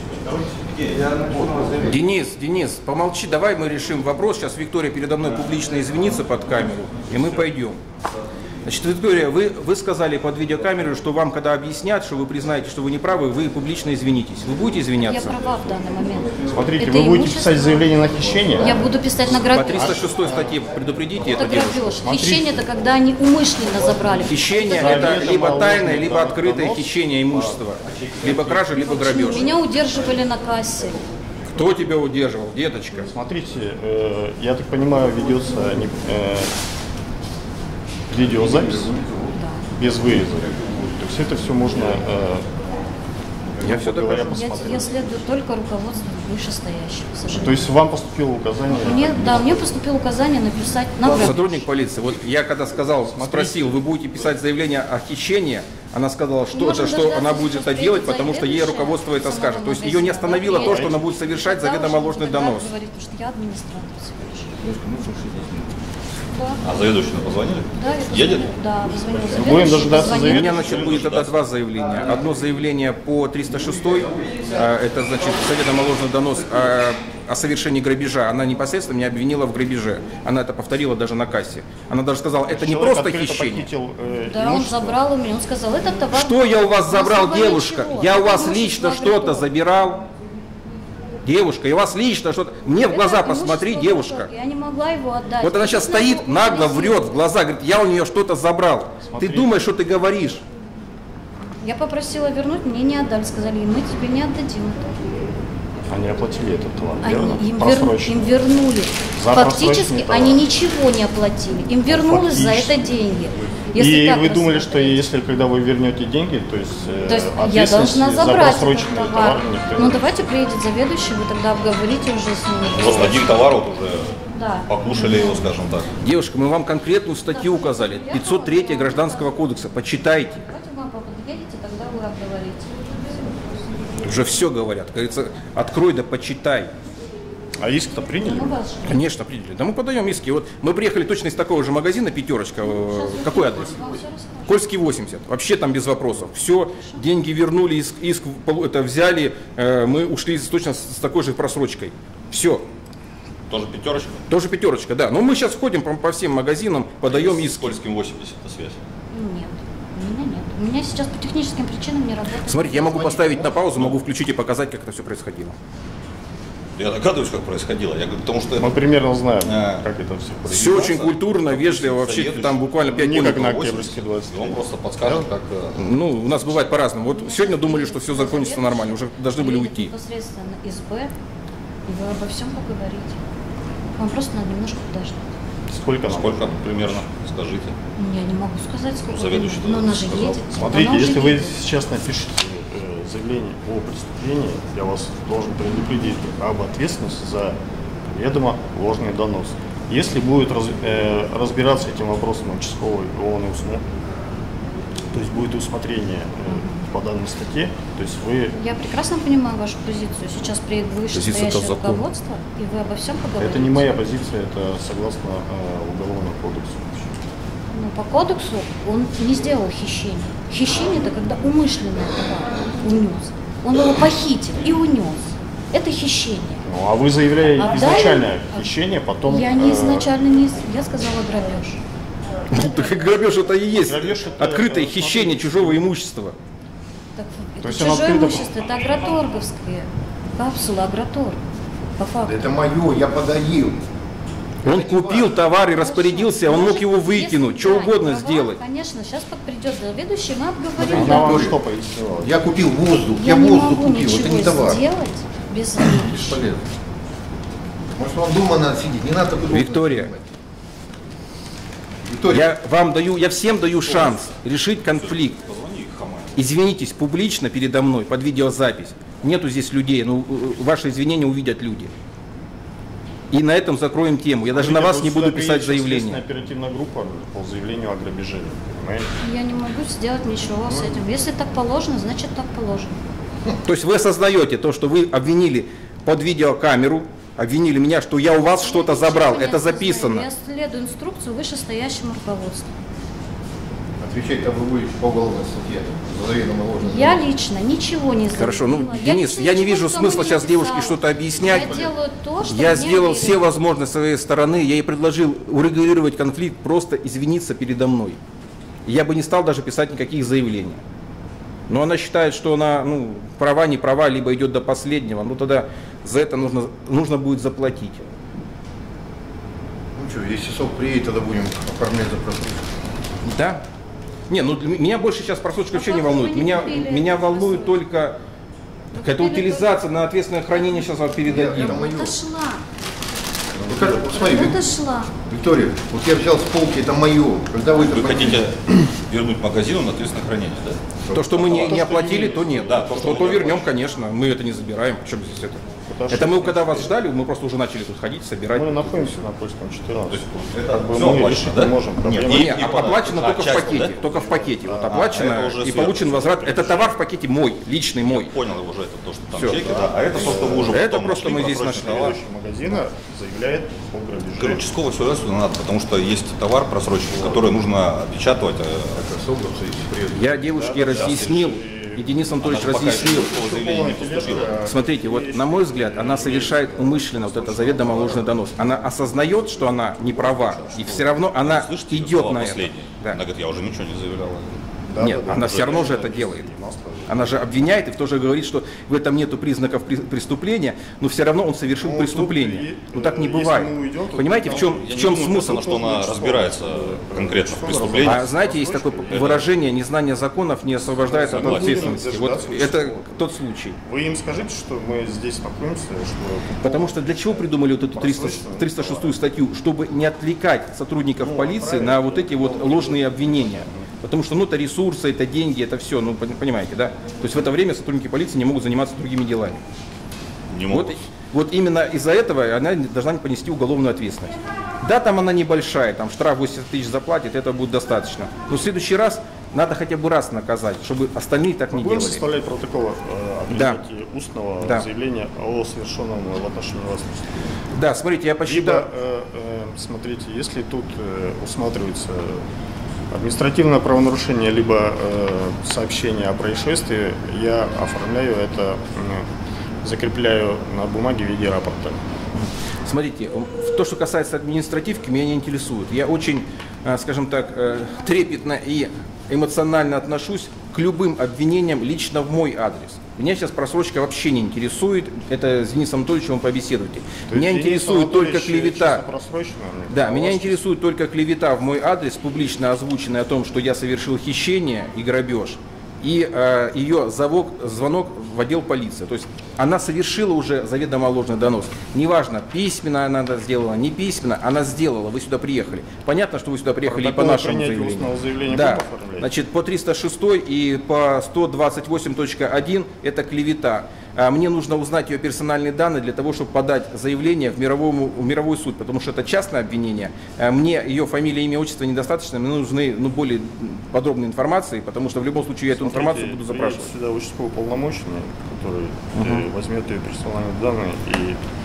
B: Денис, Денис, помолчи, давай мы решим вопрос. Сейчас Виктория передо мной публично извинится под камеру, и мы пойдем. Значит, Виктория, вы, вы сказали под видеокамеру, что вам, когда объяснят, что вы признаете, что вы не правы, вы публично извинитесь. Вы будете
C: Я
B: извиняться?
C: права в данный момент.
I: Смотрите,
C: Это
I: вы будете
C: имущество-
I: писать заявление на хищение?
C: Я буду писать на
B: По
C: грабеж.
B: триста шестой статье предупредите
C: Это
B: это девушку.
C: грабеж. Хищение — это когда они умышленно забрали.
B: Хищение –
I: Да,
B: это
I: это
B: либо
I: ложный
B: тайное, либо
I: донос.
B: открытое хищение имущества. Либо кража, либо грабеж.
C: Меня удерживали на кассе.
B: Кто тебя удерживал, деточка?
I: Смотрите, э, я так понимаю, ведется не- э, видеозапись без выреза. То есть это все можно, э,
B: Я все
I: говоря,
B: докажу.
C: Я,
I: посмотреть.
C: я следую только руководству вышестоящих, к сожалению.
I: То есть вам поступило указание?
C: Мне, да, мне поступило указание написать на грабеж.
B: Сотрудник полиции, вот я когда сказал, спросил, вы будете писать заявление о хищении, она сказала, что
C: Можем
B: это, что
C: дождаться,
B: она будет
C: сейчас
B: это делать,
C: приедет
B: потому что ей
C: заведующая
B: руководство это
C: самого
B: скажет. То есть ее не
C: магазина,
B: остановило
C: да,
B: то,
C: и
B: что она будет совершать
C: тогда
B: заведомо
C: уже
B: ложный
C: тогда
B: донос.
C: говорить, потому что я администратор всего лишь.
J: А заведующему позвонили?
C: Да, я
J: Едет?
C: позвонила- Да, позвонила
I: Будем
C: заведующий,
I: дожидаться
C: позвонила.
B: У меня, значит, будет тогда два заявления. Одно заявление по триста шестой, э, это, значит, заведомо ложный донос о, о совершении грабежа. Она непосредственно меня обвинила в грабеже. Она это повторила даже на кассе. Она даже сказала, это не
I: Человек
B: просто
I: открыто
B: хищение.
I: похитил, э,
C: Да, он
I: имущество.
C: забрал у меня, он сказал, этот товар...
B: Что я у вас забрал,
C: особо
B: девушка?
C: ничего.
B: Я у
C: Это
B: вас
C: имущество
B: лично что-то
C: Агротор.
B: забирал? Девушка, я у вас лично что-то... Мне в
C: Это
B: глаза
C: имущество
B: посмотри,
C: Агротор.
B: девушка.
C: Я не могла его отдать.
B: Вот она сейчас
C: Честно,
B: стоит,
C: его
B: нагло
C: утилизировали.
B: врет в глаза, говорит, я у нее что-то забрал.
I: Смотри.
B: Ты думаешь, что ты говоришь?
C: Я попросила вернуть, мне не отдали. Сказали, мы тебе не отдадим это.
I: Они оплатили этот товар,
C: Они,
I: верно?
C: им, вер-
I: Просроченный.
C: им вернули.
I: За
C: Фактически
I: просроченный товар.
C: они ничего не оплатили. Им вернулось за
I: Фактически.
C: это деньги. Если
I: И
C: так
I: вы думали,
C: рассматривать.
I: что если когда вы вернете деньги, то есть, э,
C: То есть я
I: ответственности
C: должна
I: за
C: забрать этот
I: просроченный
C: товар.
I: товар никто
C: Ну
I: не-
C: давайте приедет заведующий, вы тогда обговорите уже с ним.
J: Просто один товар вот уже
C: Да.
J: покушали его, скажем так.
B: Девушка, мы вам конкретную статью указали. пятьсот третья Гражданского кодекса. Почитайте.
C: Давайте вы подъедете, тогда вы обговорите.
B: Уже все говорят. Говорится, открой да почитай.
I: А иск-то приняли?
C: Ну, вас же.
B: Конечно, приняли. Да мы подаем иски. Вот мы приехали точно из такого же магазина «Пятерочка». Э, Какой адрес? Кольский восемьдесят. Вообще там без вопросов. Все, деньги вернули, иск, иск полу- это взяли. э, Мы ушли с- точно с с такой же просрочкой. Все.
J: Тоже пятерочка.
B: Тоже «Пятерочка», да. Но мы сейчас ходим по, по всем магазинам, подаем
J: С
B: иски.
J: Кольским восемьдесят на связь.
C: Нет, у меня нет. У меня сейчас по техническим причинам не работает.
B: Смотрите, я могу поставить на паузу, могу включить и показать, как это все происходило.
J: Я догадываюсь, как происходило. Я говорю, потому что
I: Мы примерно знаем,
J: А.
I: как это все происходит.
B: Все очень культурно, вежливо, вообще там буквально пять
I: Не как
B: минут.
I: на
J: восемьдесят,
I: Октябрьский двадцать.
J: и он просто подскажет, как... э,
B: Ну, у нас бывает по-разному. Вот сегодня думали, что все закончится нормально, уже должны были
C: Приедет
B: уйти.
C: непосредственно из Б, и вы обо всем поговорите. Вам просто надо немножко подождать.
I: Сколько нам?
J: Сколько примерно, скажите.
C: Я не могу сказать, сколько
J: Заведующий
C: времени. Но она же
J: сказал.
C: едет.
I: Смотрите,
C: Она уже
I: если вы
C: едет.
I: сейчас напишете э, заявление о преступлении, я вас должен предупредить об ответственности за ведомо ложный донос. Если будет раз- э, разбираться этим вопросом участковый ООН и УСМО, то есть будет усмотрение э, по данной статье, то есть вы...
C: Я прекрасно понимаю вашу позицию. Сейчас приедет вышестоящее
B: Позиция-то закон.
C: руководство, и вы обо всем поговорите.
I: Это не моя позиция, это согласно э, Уголовному кодексу.
C: Ну, по кодексу он не сделал хищение. Хищение – это когда умышленный товар унес. Он его похитил и унес. Это хищение.
I: Ну, а вы заявляли
C: А
I: изначально
C: далее-
I: хищение, потом...
C: Я не
I: э,
C: изначально не... Я сказала грабеж.
B: Ну, так и грабеж это и есть
I: Грабеж это,
B: открытое
I: э,
B: хищение
I: смотрите.
B: чужого имущества.
C: Так,
I: То
C: это
I: есть оно
C: чужое
I: открыто-
C: имущество, это агроторговские. Капсула агротор. По факту.
A: Это мое, я подарил.
B: Он купил товар и распорядился, он мог его выкинуть,
C: Если,
B: что
C: да,
B: угодно
C: права,
B: сделать.
C: Конечно, сейчас придет заведующий, мы обговорим.
I: Она вам
A: Виктория,
I: что пояснила?
A: Я купил воздух,
C: Я
A: я,
C: не
A: воздух
C: могу
A: купил, это
C: ничего
A: не товар.
C: сделать без заведующего.
A: Бесполезно. Может, вам дома надо сидеть, не надо такой
B: Виктория.
A: должность занимать. Виктория,
B: Я вам даю, я всем даю шанс решить конфликт. Извинитесь публично передо мной под видеозапись. Нету здесь людей, ну ваши извинения увидят люди. И на этом закроем тему. Я даже на вас не буду писать заявление.
I: Оперативная группа по заявлению о грабеже. Понимаете?
C: Я не могу сделать ничего с этим. Если так положено, значит так положено.
B: То есть вы осознаете то, что вы обвинили под видеокамеру, обвинили меня, что я у вас что-то забрал.
C: Ничего не
B: Это
C: осознаю.
B: записано.
C: Я следую инструкцию вышестоящему руководству.
A: отвечать там вы будете по уголовной статье за заведомо ложное.
C: Я лично ничего не сделала.
B: Хорошо, ну, Денис, я не
C: ничего
B: вижу
C: никому
B: смысла
C: не
B: сейчас девушке
C: написала.
B: что-то объяснять.
C: Я делаю то, что
B: Я
C: мне
B: сделал
C: велено.
B: все возможные с своей стороны, я ей предложил урегулировать конфликт, просто извиниться передо мной. Я бы не стал даже писать никаких заявлений. Но она считает, что она ну, права, не права, либо идет до последнего, ну тогда за это нужно, нужно будет заплатить.
A: Ну что, если сок приедет, тогда будем оформлять за просрочку.
B: Да? Не, ну для меня больше сейчас просрочка вообще
C: А
B: не
C: как
B: волнует.
C: вы не
B: Меня,
C: купили
B: меня
C: эту
B: волнует
C: просрочку?
B: только какая-то
C: купили
B: утилизация на ответственное хранение, сейчас вам передадим.
A: Это мое.
C: Отошла.
A: Ну, как, посмотри, Вик-
C: Отошла.
A: Виктория, вот я взял с полки, это мое. Когда вы это
J: Вы
A: поймете?
J: хотите вернуть магазину на ответственное хранение, да?
B: То, что мы не, не оплатили, то нет.
J: Да, то,
B: то,
J: что
B: то
J: мы не
B: вернем,
J: оплатили.
B: конечно. Мы это не забираем. В чем здесь это?
I: Потому
B: Это
I: что
B: мы когда вас ждали, мы просто уже начали тут ходить, собирать.
I: Мы находимся на Польском четырнадцать.
J: Это
I: Как бы
J: всё
I: мы
J: оплачено,
I: решить
J: да?
I: не можем.
J: Нет,
I: Проблема-
B: Не,
J: И-
B: а
J: и
B: оплачено
J: а,
B: только в
J: часть,
B: пакете.
J: да?
B: Только в пакете. Вот
J: А,
B: оплачено
J: это уже
B: и
J: сверху.
B: получен возврат. Это товар в пакете мой, личный мой.
J: Понял уже это, то, что там
B: Всё.
J: чеки, да. А это просто вы уже
B: Это
J: потом
B: просто мы здесь
J: просроченный
B: нашли.
J: товар.
I: Следующий магазина заявляет о грабеже.
J: Говорю, участковый сюда сюда надо, потому что есть товар просроченный, который нужно опечатывать. э,
B: Я девушке разъяснил, и Денис Анатольевич
J: Она пока
B: разъяснил.
J: еще заявление не поступило.
B: Смотрите, вот на мой взгляд, она совершает умышленно вот это заведомо ложный донос. Она осознает, что она не права, и все равно она
J: Слышите,
B: идет
J: слова
B: на это.
J: последние?
B: Да.
J: Она говорит, я уже ничего не заявляла.
I: Да,
B: Нет,
I: да, да,
B: она
I: да,
B: все
I: да,
B: равно
I: да,
B: же
I: да,
B: это
I: да,
B: делает.
I: да, да.
B: Она же обвиняет и в то же говорит, что в этом нету признаков при- преступления, но все равно он совершил
I: Ну,
B: преступление.
I: тут,
B: Ну так не
I: если
B: бывает.
I: мы уйдем, то
B: Понимаете, в
I: там-
B: чем,
J: Я
B: в
J: не
B: чем
J: думаю,
B: смысл?
J: что она разбирается конкретно в преступлении.
B: А знаете, есть такое выражение: незнание законов не освобождает от
J: Согласен.
B: ответственности. Вот
I: Дождаться
B: это
I: участкового.
B: тот случай.
I: Вы им скажите, что мы здесь находимся, что
B: Потому что для чего придумали вот эту триста, триста шестую статью? Чтобы не отвлекать сотрудников полиции на вот эти вот ложные обвинения. Потому что ну это ресурсы, это деньги, это все, ну пон- понимаете, да? То есть в это время сотрудники полиции не могут заниматься другими делами.
J: Не
B: Вот,
J: могут.
B: вот именно из-за этого она должна понести уголовную ответственность. Да, там она небольшая, там штраф восемьдесят тысяч заплатит, это будет достаточно. Но в следующий раз надо хотя бы раз наказать, чтобы остальные так не
I: будем
B: делали.
I: составлять протокол э, о
B: Да.
I: принятии устного
B: Да.
I: заявления о совершенном в отношении вас преступлении.
B: Да, смотрите, я посчитал.
I: Либо, э, э, смотрите, если тут э, усматривается административное правонарушение, либо э, сообщение о происшествии, я оформляю это, м, закрепляю на бумаге в виде рапорта.
B: Смотрите, то, что касается административки, меня не интересует. Я очень, э, скажем так, э, трепетно и эмоционально отношусь к любым обвинениям лично в мой адрес. Меня сейчас просрочка вообще не интересует. Это с Денисом Анатольевичем побеседуйте.
I: То
B: Меня
I: есть Денис
B: интересует только
I: Анатольевич
B: клевета.
I: чисто просроченно?
B: Да,
I: А
B: меня
I: вас-
B: интересует только клевета в мой адрес, публично озвученная о том, что я совершил хищение и грабеж, и э, ее завок, звонок в отдел полиции. То есть она совершила уже заведомо ложный донос. Неважно, письменно она это сделала, не письменно, она сделала, вы сюда приехали. Понятно, что вы сюда приехали и по
I: Протокол
B: нашему
I: принятия
B: заявлению.
I: устного заявления
B: Да,
I: будем оформлять?
B: значит, по триста шестой и по сто двадцать восемь точка один это клевета. А мне нужно узнать ее персональные данные для того, чтобы подать заявление в, мировому, в мировой суд, потому что это частное обвинение. А мне ее фамилия, имя, отчество недостаточно, мне нужны ну, более подробные информации, потому что в любом случае я эту
I: Смотрите,
B: информацию буду
I: приедет
B: запрашивать.
I: сюда участковый полномоченный, который э, возьмет ее персональные данные и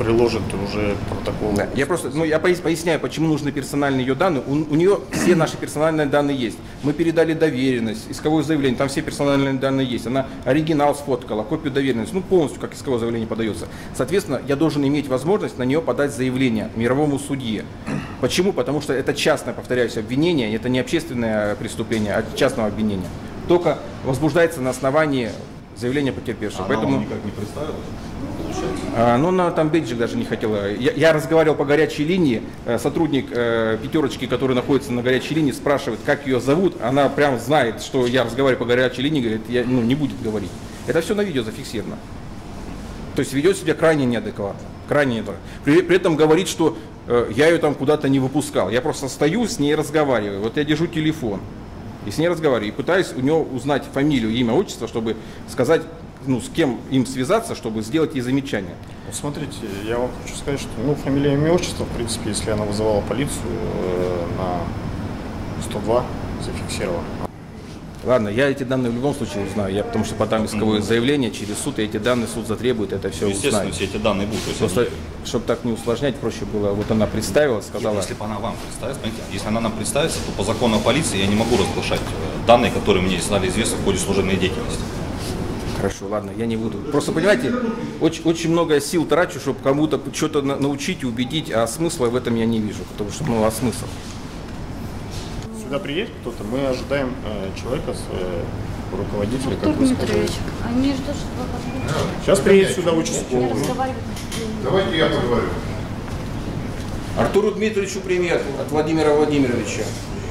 I: приложит уже протокол.
B: Да. Я просто, ну, я поясняю, почему нужны персональные ее данные. У, у нее все наши персональные данные есть. Мы передали доверенность, исковое заявление, там все персональные данные есть. Она оригинал сфоткала, копию доверенности, ну, полностью, как исковое заявление подается. Соответственно, я должен иметь возможность на нее подать заявление мировому судье. Почему? Потому что это частное, повторяюсь, обвинение, это не общественное преступление, а частного обвинения. Только возбуждается на основании заявления потерпевшего.
J: Она
B: Поэтому
J: вам никак не представилась?
B: А, ну, она там бейджик даже не хотела. Я, я разговаривал по горячей линии, сотрудник э, пятерочки, который находится на горячей линии, спрашивает, как ее зовут. Она прям знает, что я разговариваю по горячей линии, говорит, я, ну, не будет говорить. Это все на видео зафиксировано. То есть ведет себя крайне неадекватно. Крайне неадекватно. При, при этом говорит, что э, я ее там куда-то не выпускал. Я просто стою, с ней разговариваю. Вот я держу телефон и с ней разговариваю. И пытаюсь у нее узнать фамилию, имя, отчество, чтобы сказать, ну, с кем им связаться, чтобы сделать ей замечание.
I: Вот смотрите, я вам хочу сказать, что ну, фамилия, имя, отчество, в принципе, если она вызывала полицию э, на сто два, зафиксировала.
B: Ладно, я эти данные в любом случае узнаю, я потому что подам исковое mm-hmm. заявление через суд, и эти данные суд затребует, это все
J: естественно,
B: узнаю.
J: все эти данные будут. То
B: Просто,
J: они...
B: чтобы так не усложнять, проще было, вот она представила, сказала...
J: Если бы она вам представилась, понимаете, если она нам представится, то по закону о полиции я не могу разглашать данные, которые мне стали известны в ходе служебной деятельности.
B: Хорошо, ладно, я не буду. Просто, понимаете, очень, очень много сил трачу, чтобы кому-то что-то научить и убедить, а смысла в этом я не вижу, потому что, ну, а смысл?
I: Сюда приедет кто-то, мы ожидаем э, человека, с, э, руководителя,
C: Артур
I: как вы сказали.
C: Дмитриевич, они ждут, что вы
I: Сейчас приедет сюда участковый.
A: Давайте я поговорю.
B: Артуру Дмитриевичу привет от Владимира Владимировича.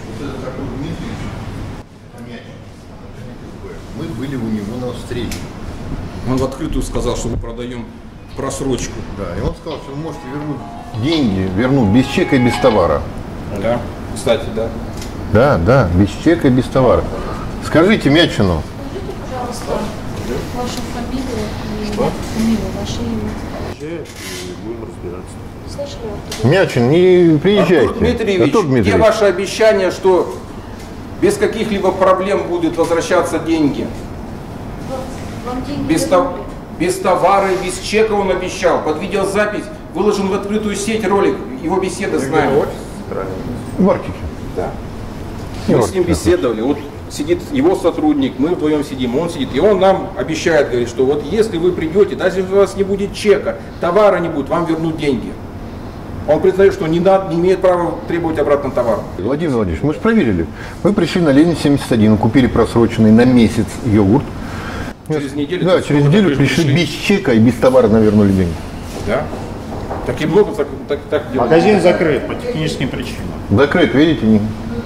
A: Мы были у него на встрече.
B: Он в открытую сказал, что мы продаем просрочку.
A: Да, и он сказал, что вы можете вернуть деньги, вернуть без чека и без товара.
B: Да, кстати, да.
A: Да, да, без чека и без товара. Скажите Мячину.
C: Скажите, пожалуйста, вашу фамилию и фамилию, ваше имя.
I: Будем разбираться.
C: Слышали, Артур?
A: Мячин, не приезжайте.
B: Артур Дмитриевич,
A: Артур Дмитриевич,
B: где ваше обещание, что без каких-либо проблем будут возвращаться деньги?
C: Вам деньги
B: Без,
C: вернули?
B: тов... без товара и без чека он обещал. Под видеозапись выложен в открытую сеть ролик его беседы с нами.
A: в Арктике.
B: Да. Мы с ним беседовали. Вот сидит его сотрудник, мы вдвоем сидим, он сидит, и он нам обещает, говорит, что вот если вы придете, даже если у вас не будет чека, товара не будет, вам вернут деньги. Он признает, что не, надо, не имеет права требовать обратно товар.
A: Владимир Владимирович, мы же проверили. Мы пришли на Ленина семьдесят один, купили просроченный на месяц йогурт.
B: Через неделю?
A: Да, через неделю пришли, пришли без чека и без товара навернули деньги.
B: Да? Так и много так, так, так делают.
I: Магазин закрыт по техническим причинам.
A: Закрыт, видите? Не,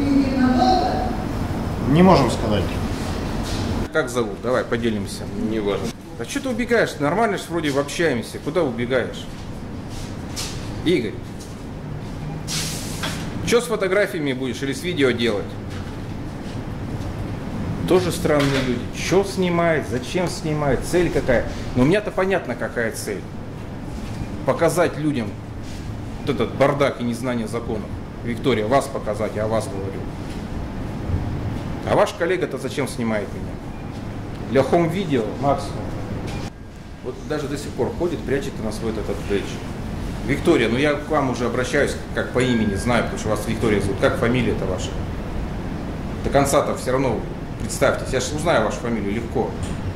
I: не можем сказать.
B: Как зовут? Давай поделимся.
J: Не важно.
B: А что ты убегаешь? Нормально же вроде общаемся. Куда убегаешь? Игорь. Что с фотографиями будешь или с видео делать? Тоже странные люди. Что снимает, зачем снимает, цель какая? Но у меня-то понятно, какая цель. Показать людям вот этот бардак и незнание законов. Виктория, вас показать, я о вас говорю. А ваш коллега-то зачем снимает меня? Для хом-видео максимум. Вот даже до сих пор ходит, прячет на свой этот бейдж. Виктория, ну я к вам уже обращаюсь как по имени, знаю, потому что вас Виктория зовут. Как фамилия-то ваша? До конца-то все равно представьтесь. Я же узнаю вашу фамилию легко.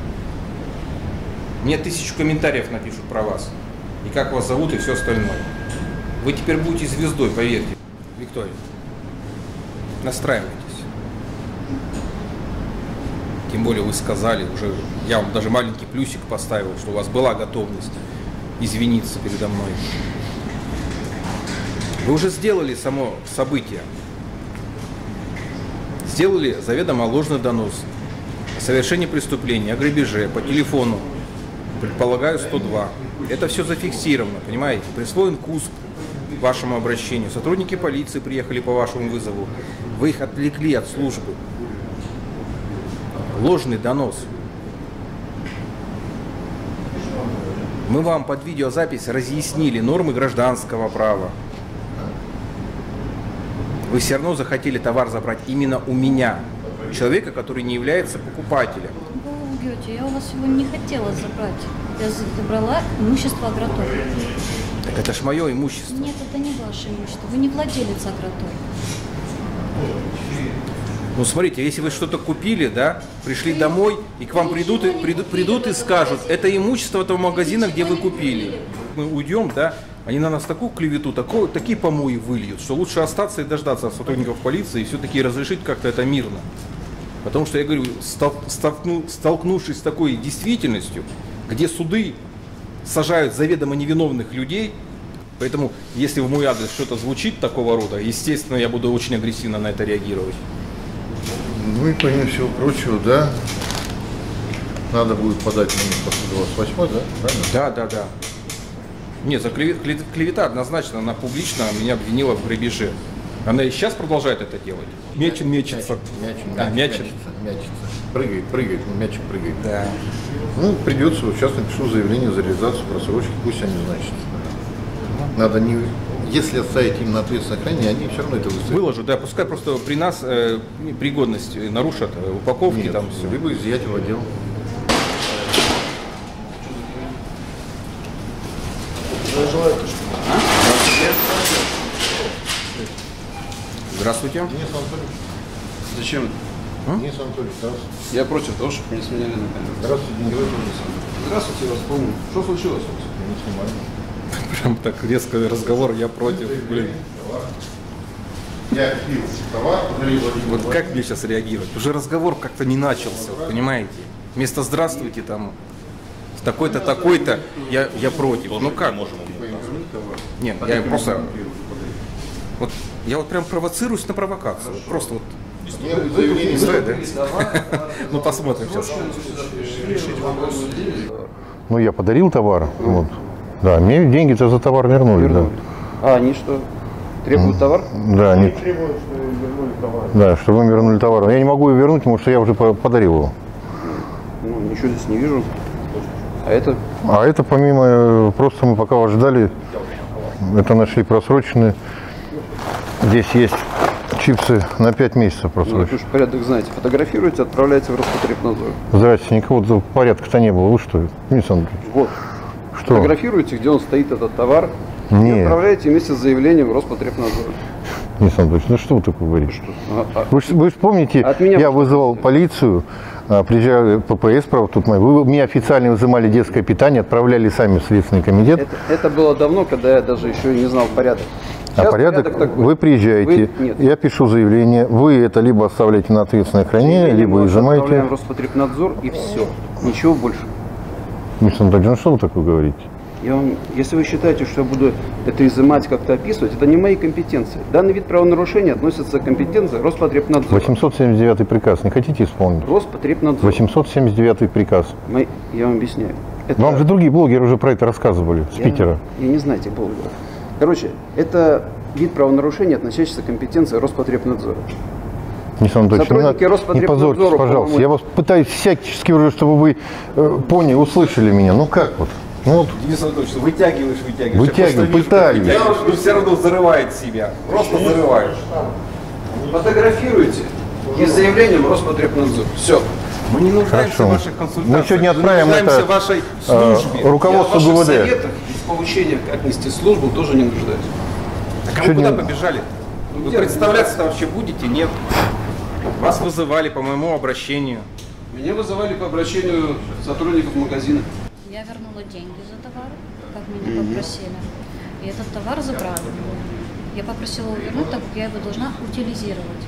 B: Мне тысячу комментариев напишут про вас. И как вас зовут, и все остальное. Вы теперь будете звездой, поверьте. Виктория, настраивайтесь. Тем более вы сказали, уже я вам даже маленький плюсик поставил, что у вас была готовность извиниться передо мной. Вы уже сделали само событие. Сделали заведомо ложный донос о совершении преступления, о грабеже по телефону, предполагаю, сто два. Это все зафиксировано, понимаете? Присвоен КУСП вашему обращению. Сотрудники полиции приехали по вашему вызову. Вы их отвлекли от службы. Ложный донос. Мы вам под видеозапись разъяснили нормы гражданского права. Вы все равно захотели товар забрать именно у меня, человека, который не является покупателем.
C: Вы лгете, я у вас его не хотела забрать. Я забрала имущество Агротор.
B: Так это ж мое имущество.
C: Нет, это не ваше имущество. Вы не владелец Агротор.
B: Ну, смотрите, если вы что-то купили, да, пришли домой, и к вам придут и, придут, придут и скажут, это имущество этого магазина, где вы купили. Мы уйдем, да, они на нас такую клевету, такую, такие помои выльют, что лучше остаться и дождаться сотрудников полиции и все-таки разрешить как-то это мирно. Потому что, я говорю, стол, столкну, столкнувшись с такой действительностью, где суды сажают заведомо невиновных людей, поэтому, если в мой адрес что-то звучит такого рода, естественно, я буду очень агрессивно на это реагировать.
A: Ну и помимо всего прочего, да, надо будет подать на них после двадцать восьмой, да? Правильно?
B: Да, да, да. Нет, за клевет, клевета однозначно, она публично меня обвинила в грабеже. Она и сейчас продолжает это делать. Мечин мечется.
A: Мячик,
B: Да,
A: мячик,
B: мячит.
A: мячится, мячится. Прыгает, прыгает, ну, мячик прыгает.
B: Да.
A: Ну, придется, вот сейчас напишу заявление за реализацию просрочки, пусть они, значит. Надо не... Если оставить им на ответственное хранение, они все равно это выставят.
B: Выложу, да, пускай просто при нас э, пригодность нарушат, э, упаковки
A: Нет,
B: там все.
A: либо изъять в отдел.
B: Здравствуйте.
A: Денис Анатольевич.
F: Зачем?
A: Денис Анатольевич, здравствуйте.
F: Я против того, чтобы меня сменяли на камеру.
A: Здравствуйте, Денис Анатольевич.
F: Здравствуйте, я вас помню. Что случилось?
A: Не снимаю.
B: Прям так резко разговор, я против. Блин.
A: Я купил товар, подарил Владимиру
B: Вот как мне сейчас реагировать? Уже разговор как-то не начался, понимаете? Вместо здравствуйте там, такой-то, такой-то, я, я против. Ну как? Нет, я просто... Вот, я вот прям провоцируюсь на провокацию. Вот просто вот... Не стоит, да? Ну посмотрим сейчас.
A: Ну, я подарил товар, вот. Да, мне деньги-то за товар вернули, да.
F: А они что, требуют товар?
A: Да, они да, чтобы вы вернули товар. Я не могу его вернуть, потому что я уже по- подарил его.
F: Ну, ничего здесь не вижу. А это?
A: А это помимо, э, просто мы пока вас ждали, это нашли просроченные. Здесь есть чипсы на пять месяцев
F: Ну,
A: просроченные.
F: вы же порядок знаете. Фотографируете, отправляете в Роспотребнадзор.
A: Здрасте, никакого порядка-то не было. Вы что, Денис Анатольевич?
F: Вот.
A: Что?
F: Фотографируете, где он стоит, этот товар, и
A: Нет.
F: отправляете вместе с заявлением в Роспотребнадзор.
A: Денис Анатольевич, ну что вы такое говорите?
F: Что? А- а-
A: Вы, ж- вы же помните,
F: От меня
A: я
F: вы
A: вызывал полицию, а, приезжали ППС, правда, тут мои. Вы меня официально вызывали детское питание, отправляли сами в Следственный комитет.
F: Это, это было давно, когда я даже еще не знал порядок.
A: А
F: Сейчас
A: порядок,
F: такой.
A: вы приезжаете,
F: Вы- нет.
A: я пишу заявление, вы это либо оставляете на ответственное хранение,
F: Заявление
A: либо
F: мы
A: изымаете.
F: отправляем в Роспотребнадзор и все. Ничего больше.
A: Денис Анатольевич, ну что вы такое говорите?
F: Я вам, если вы считаете, что я буду это изымать, как-то описывать, это не мои компетенции. Данный вид правонарушения относится к компетенции Роспотребнадзора.
A: восемьсот семьдесят девятый приказ, не хотите исполнить?
F: Роспотребнадзор.
A: восемьсот семьдесят девятый приказ.
F: Мои- я вам объясняю. Это-
A: Вам же другие блогеры уже про это рассказывали, с
F: я,
A: Питера.
F: Я не знаю этих блогеров. Короче, это вид правонарушения, относящийся к компетенции Роспотребнадзора.
A: Денис Анатольевич, не,
F: Сотрудники
A: надо, не
F: Роспотребнадзора,
A: позорьтесь, пожалуйста.
F: по-моему,
A: Я вас пытаюсь всячески уже, чтобы вы э, поняли, услышали меня. Ну как вот? Ну, вот.
B: Денис Анатольевич, вытягиваешь, вытягиваешь.
A: Вытягиваю,
B: Я просто вижу,
A: пытаюсь.
B: как вытягиваешь, но все равно зарывает себя. Просто зарываешь.
F: Фотографируйте и с заявлением Роспотребнадзор. Все.
B: Мы не нуждаемся
A: Хорошо.
B: в ваших консультациях.
A: Мы сегодня
B: Мы
A: отправим
B: нуждаемся
A: это,
B: в вашей
A: э,
B: службе.
A: руководство
F: Я в ваших
A: ГУВД.
F: советах и в получении, как нести службу, тоже не нуждаюсь.
B: Так а вы
A: Сегодня-
B: куда побежали? Вы представляться вообще будете? Нет. Вас вызывали по моему обращению.
F: Меня вызывали по обращению сотрудников магазина.
C: Я вернула деньги за товар, как меня попросили. И этот товар забрали. Я попросила его вернуть, так как я его должна утилизировать.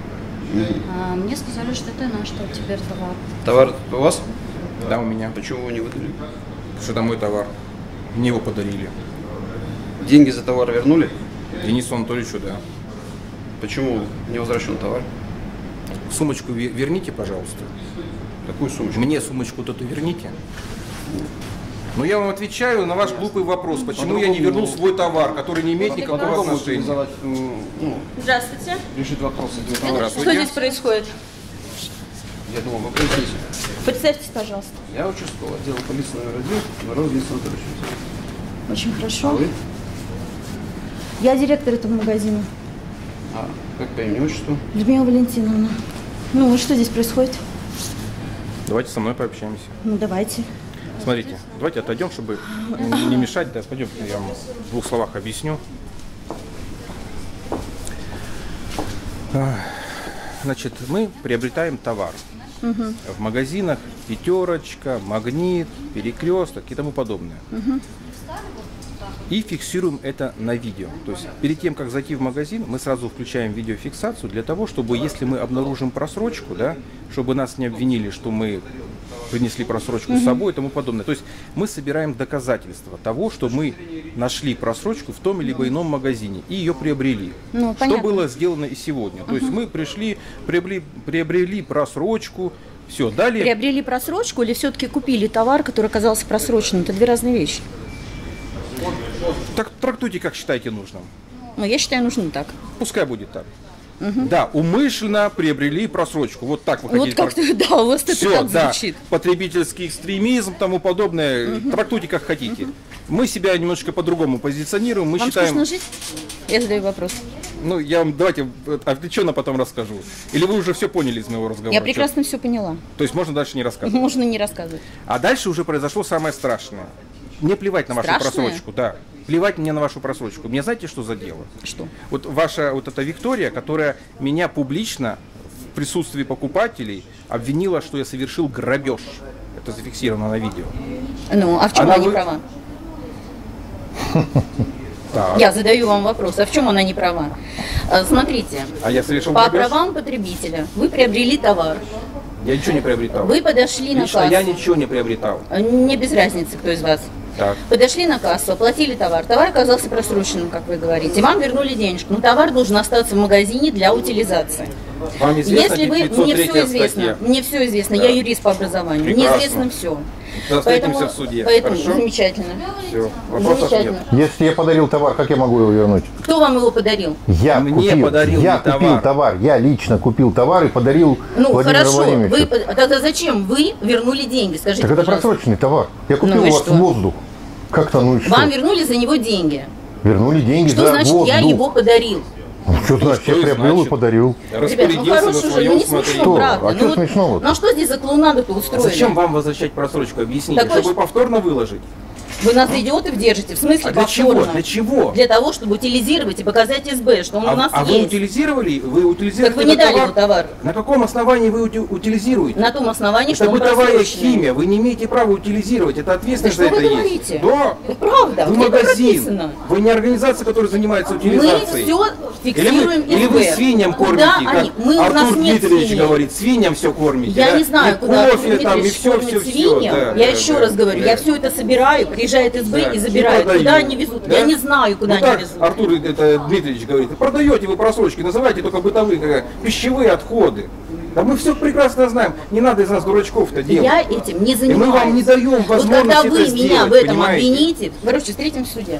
C: А мне сказали, что это наш что теперь товар.
F: Товар у вас?
B: Да, у меня.
F: Почему его не выдали?
B: Потому что это мой товар. Мне его подарили.
F: Деньги за товар вернули?
B: Денису Анатольевичу, да.
F: Почему не возвращен товар?
B: Сумочку ве- верните, пожалуйста.
F: Какую сумочку?
B: Мне сумочку вот эту верните. Но я вам отвечаю на ваш глупый вопрос, почему я не вернул свой товар, который не имеет никакого отношения.
F: Ну,
C: Здравствуйте.
F: решить вопросы.
B: Здравствуйте.
C: Что здесь происходит?
F: Я думал, вы поясните.
C: Представьтесь, пожалуйста.
F: Я участковый отдела полиции номер один, Мороз Денис Анатольевич.
C: Очень
F: А
C: хорошо.
F: вы?
C: Я директор этого магазина,
F: А, как по имени, отчеству?
C: Людмила Валентиновна. Ну, что здесь происходит?
B: Давайте со мной пообщаемся.
C: Ну, давайте.
B: Смотрите, давайте отойдем, чтобы не мешать. Да, пойдем, я вам в двух словах объясню. Значит, мы приобретаем товар угу. в магазинах «Пятерочка», «Магнит», «Перекресток» и тому подобное. Угу. И фиксируем это на видео. То есть перед тем, как зайти в магазин, мы сразу включаем видеофиксацию для того, чтобы, если мы обнаружим просрочку, да, чтобы нас не обвинили, что мы принесли просрочку угу. с собой и тому подобное. То есть мы собираем доказательства того, что мы нашли просрочку в том или ином магазине и ее приобрели. Ну, что было сделано и сегодня. Угу. То есть мы пришли, приобрели, приобрели просрочку, все, далее...
H: Приобрели просрочку или все-таки купили товар, который оказался просроченным? Это две разные вещи.
B: Так трактуйте, как считаете нужным.
H: Ну, я считаю, нужно так.
B: Пускай будет так. Угу. Да, умышленно приобрели просрочку. Вот так вы
H: вот
B: хотите.
H: Вот да, у вас это
B: Все,
H: так
B: да.
H: звучит.
B: Потребительский экстремизм, тому подобное. Угу. Трактуйте, как хотите. Угу. Мы себя немножечко по-другому позиционируем. Мы
H: Вам
B: считаем...
H: скучно жить? Я задаю вопрос.
B: Ну, я вам давайте отвлеченно потом расскажу. Или вы уже все поняли из моего разговора?
H: Я прекрасно все поняла.
B: То есть можно дальше не рассказывать?
H: Можно не рассказывать.
B: А дальше уже произошло самое страшное. Мне плевать на вашу
H: Страшное?
B: просрочку, да. Плевать мне на вашу просрочку. Мне знаете, что за дело?
H: Что?
B: Вот ваша вот эта Виктория, которая меня публично в присутствии покупателей обвинила, что я совершил грабеж. Это зафиксировано на видео.
H: Ну, а в чем
B: она
H: она не
B: вы...
H: права?
B: Так.
H: Я задаю вам вопрос, а в чем она не права? Смотрите,
B: а я совершил
H: по
B: грабеж?
H: правам потребителя вы приобрели товар.
B: Я ничего не приобретал.
H: Вы подошли
B: Лично
H: на кассу.
B: я ничего не приобретал.
H: Не без разницы, кто из вас.
B: Так.
H: Подошли на кассу, оплатили товар. Товар оказался просроченным, как вы говорите. Вам вернули денежку. Но товар должен остаться в магазине для утилизации.
B: Вам известно,
H: Если вы, мне все известно,
B: статья.
H: мне все известно, да. Я юрист по образованию,
B: Прекрасно.
H: мне известно все.
B: Встретимся в суде.
H: Поэтому
B: Хорошо?
H: замечательно.
B: Все. Вопросов
H: Замечательно.
B: нет.
A: Если я подарил товар, как я могу его вернуть?
H: Кто вам его подарил?
A: Я
B: Мне
A: купил,
B: подарил
A: я
B: не
A: купил
B: товар.
A: товар. Я лично купил товар и подарил
H: Ну
A: Владимиру
H: хорошо,
A: Владимировичу.
H: вы, тогда зачем вы вернули деньги? Скажите,
A: Так это
H: пожалуйста.
A: просроченный товар. Я купил
H: Ну и
A: у вас
H: что?
A: воздух. Как-то, ну и что?
H: Вам вернули за него деньги.
A: Вернули деньги
H: Что
A: за
H: значит
A: воздух.
H: я его подарил?
A: Ну, что значит,
B: что
A: я
B: и
A: приобрел
B: значит?
A: и подарил.
H: Ребят, ну хорош уже, ну не смешно,
A: Что?
H: правда.
A: А
H: ну,
A: что
H: вот,
A: смешного?
H: ну а что здесь за клоунаду-то
B: А
H: устроили?
B: зачем вам возвращать просрочку? Объясните,
H: Такое
B: чтобы
H: ж-
B: повторно выложить?
H: Вы нас идиотов держите, в смысле
B: А для чего?
H: повторно?
B: Для чего?
H: Для того, чтобы утилизировать и показать СБ, что он
B: А,
H: у нас
B: а вы
H: есть.
B: утилизировали? Вы утилизировали
H: Так вы не
B: этот
H: дали ему товар.
B: На каком основании вы ути- утилизируете?
H: На том основании,
B: Это
H: что он
B: бытовая
H: просроченный.
B: химия, вы не имеете права утилизировать, это
H: Да
B: ответственность
H: что
B: за
H: вы
B: это
H: говорите?
B: есть. Да.
H: Это правда,
B: Вы
H: где это
B: магазин,
H: прописано?
B: вы не организация, которая занимается
H: Мы
B: утилизацией.
H: все
B: Или
H: фиксируем
B: вы, или вы
H: СБ.
B: свиньям
H: Куда
B: кормите,
H: они?
B: как
H: Мы, у нас
B: Артур
H: нет
B: Дмитриевич
H: свиней.
B: говорит, свиньям все кормите.
H: Я
B: да?
H: не знаю,
B: и
H: куда
B: кофе
H: Артур
B: там, и
H: Дмитриевич
B: все,
H: кормит
B: все, все.
H: свиньям.
B: Да,
H: Я
B: да,
H: еще
B: да,
H: раз говорю,
B: да.
H: я все это собираю, приезжает СБ
B: Да,
H: и забирает.
B: продаю.
H: Куда они везут?
B: Да?
H: Я не знаю, куда
B: Ну
H: они
B: так,
H: везут.
B: Артур это, Дмитриевич говорит, продаете вы просрочки, называйте только бытовые, как, пищевые отходы. Да мы все прекрасно знаем, не надо из нас дурачков-то делать.
H: Я этим не
B: И
H: занимаюсь.
B: мы вам не даем
H: Вот
B: возможности
H: когда вы
B: это
H: меня
B: сделать,
H: в этом
B: понимаете?
H: обвините, короче, встретимся в суде.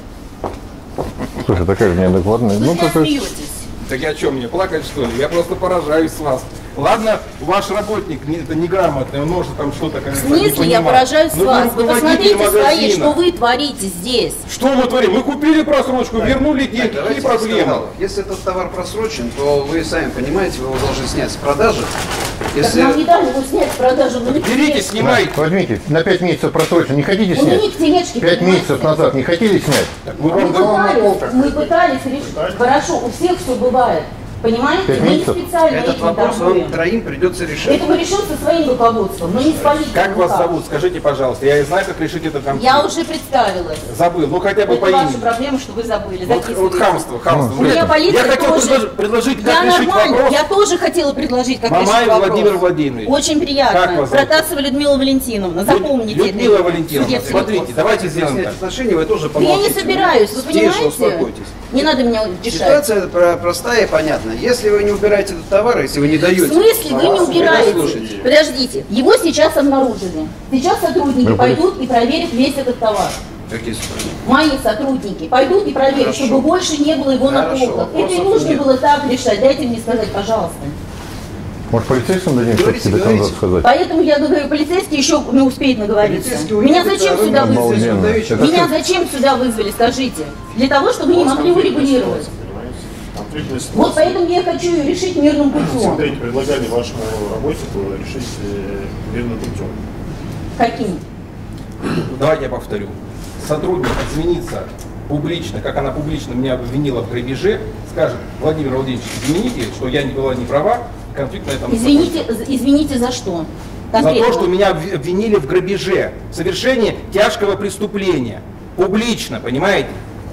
A: Слушай, такая же неадекватная.
H: Вы
A: Ну,
H: меня
A: какой...
H: смеетесь.
B: Так я что, мне плакать что ли? Я просто поражаюсь с вас. Ладно, ваш работник не, это неграмотный, он может там что-то как
H: В смысле я поражаюсь с вас? Вы посмотрите свои, что вы творите здесь.
B: Что мы творим? Мы купили просрочку, вернули деньги, какие проблемы?
F: Если этот товар просрочен, то вы сами понимаете, вы его должны снять с продажи.
H: Так
F: Если...
H: нам не дали его снять в продажу. Ну,
B: Берите, снимайте.
A: Возьмите, на пять месяцев просрочен. Не хотите
H: У
A: снять?
H: них тележки.
A: Пять
H: понимаете?
A: месяцев назад не хотели снять?
B: Мы
H: Мы
B: вам
H: пытались, мы пытались решить. Хорошо, у всех все бывает. Понимаете?
A: Пять
H: Мы не
A: месяцев?
H: специально
F: Этот
H: этим
F: вопрос
H: торгуем.
F: вам троим придется решить.
H: Это мы решим со своим руководством, но не с политикой.
B: Как вас зовут? Скажите, пожалуйста. Я знаю, как решить этот конфликт.
H: Я уже представилась.
B: Забыл, ну хотя бы
H: Это
B: по
H: ваша
B: имени.
H: проблема, что вы забыли.
B: Вот,
H: Записывайте.
B: вот хамство, хамство.
H: У меня
B: Вот.
H: полиция
B: Я хотел
H: тоже-
B: предлож- предложить, как
H: Я
B: решить
H: нормально,
B: вопрос.
H: я тоже хотела предложить, как
B: Мамаев
H: решить вопрос.
B: Владимир Владимирович.
H: Очень
B: Как
H: приятно.
B: вас зовут?
H: Протасова Людмила Валентиновна, запомните.
B: Людмила
H: это.
B: Валентиновна,
H: Судеб
B: смотрите,
H: Сергеев.
B: давайте сделаем
F: Снять
B: так.
F: отношения, вы тоже
H: Да я не
F: помолчите.
H: собираюсь, вы
F: Тише,
H: понимаете?
F: успокойтесь.
H: Не надо меня решать.
F: Ситуация про- простая и понятная. Если вы не убираете этот товар, если вы не даете...
H: В смысле вы не убираете?
F: Послушайте.
H: Подождите, его сейчас обнаружили. Сейчас сотрудники
A: Ну,
H: пойдут и проверят весь этот товар.
F: Какие сотрудники?
H: Мои сотрудники пойдут и проверят,
F: Хорошо.
H: чтобы больше не было его на
F: Хорошо,
H: полках. Это и
F: вопросов
H: нужно
F: нет.
H: было так решать. Дайте мне сказать, пожалуйста.
A: Может, полицейским дадим
F: Говорите,
A: все-таки до конца
F: говорите.
A: сказать?
H: Поэтому я говорю, полицейский еще не успеет наговориться.
F: Полицейские
H: Меня
F: уедут,
H: зачем
F: а вы
H: сюда
F: будете
H: вызвали?
F: здесь вот давеча.
A: Это
H: Меня
A: все-
H: зачем сюда вызвали, скажите? Для того, чтобы мы не могли урегулировать.
I: Конфликтная
H: Вот
I: ситуация.
H: поэтому я хочу ее решить мирным путем.
I: Смотрите, предлагали вашему работнику решить э, мирным путем.
H: Каким?
B: давайте я повторю. Сотрудник извинится публично, как она публично меня обвинила в грабеже, скажет: Владимир Владимирович, извините, что я не была не права, конфликт на этом...
H: Извините, извините за что?
B: Конкретно. За то, что меня обвинили в грабеже, в совершении тяжкого преступления. Публично, понимаете?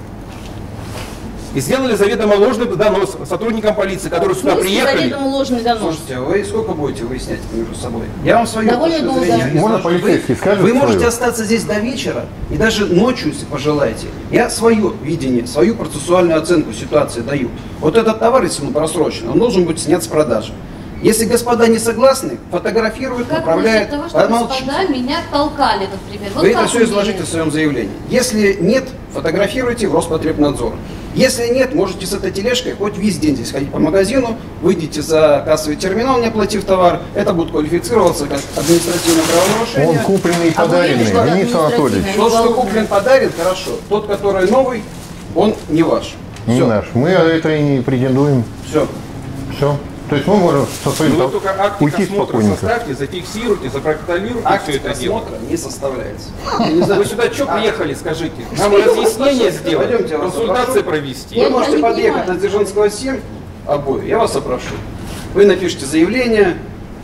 B: И сделали заведомо ложный донос сотрудникам полиции, которые сюда приехали.
H: Заведомо ложный донос.
F: Слушайте, а вы сколько будете выяснять между собой? Я вам свою
H: довольно долго.
A: Можно полицейский скажет
F: Вы можете
A: свою?
F: остаться здесь до вечера и даже ночью, если пожелаете. Я свое видение, свою процессуальную оценку ситуации даю. Вот этот товар, если он просрочен, он должен быть снят с продажи. Если господа не согласны, фотографируют,
C: как
F: направляют.
C: Как того, что господа меня толкали, например? Вот
F: вы это все изложите в своем заявлении. Если нет, фотографируйте в Роспотребнадзор. Если нет, можете с этой тележкой хоть весь день здесь ходить по магазину, выйдите за кассовый терминал, не оплатив товар. Это будет квалифицироваться как административное правонарушение.
A: Он купленный и подаренный, а Денис Анатольевич.
F: Тот, что куплен, подарен, хорошо. Тот, который новый, он не ваш.
A: Не
F: Все.
A: наш. Мы это и не претендуем.
F: Все.
A: Все. То есть мы можем со своим
B: ну, вы только акт
A: уйти
B: осмотра
A: спокойненько.
B: Составьте, зафиксируйте, запротоколируйте
F: Акт
B: все это дело.
F: не составляется.
B: Вы сюда что приехали, скажите? Нам разъяснение сделать, консультации провести.
F: Вы можете подъехать на Дзержинского семь, обои, я вас опрошу. Вы напишите заявление,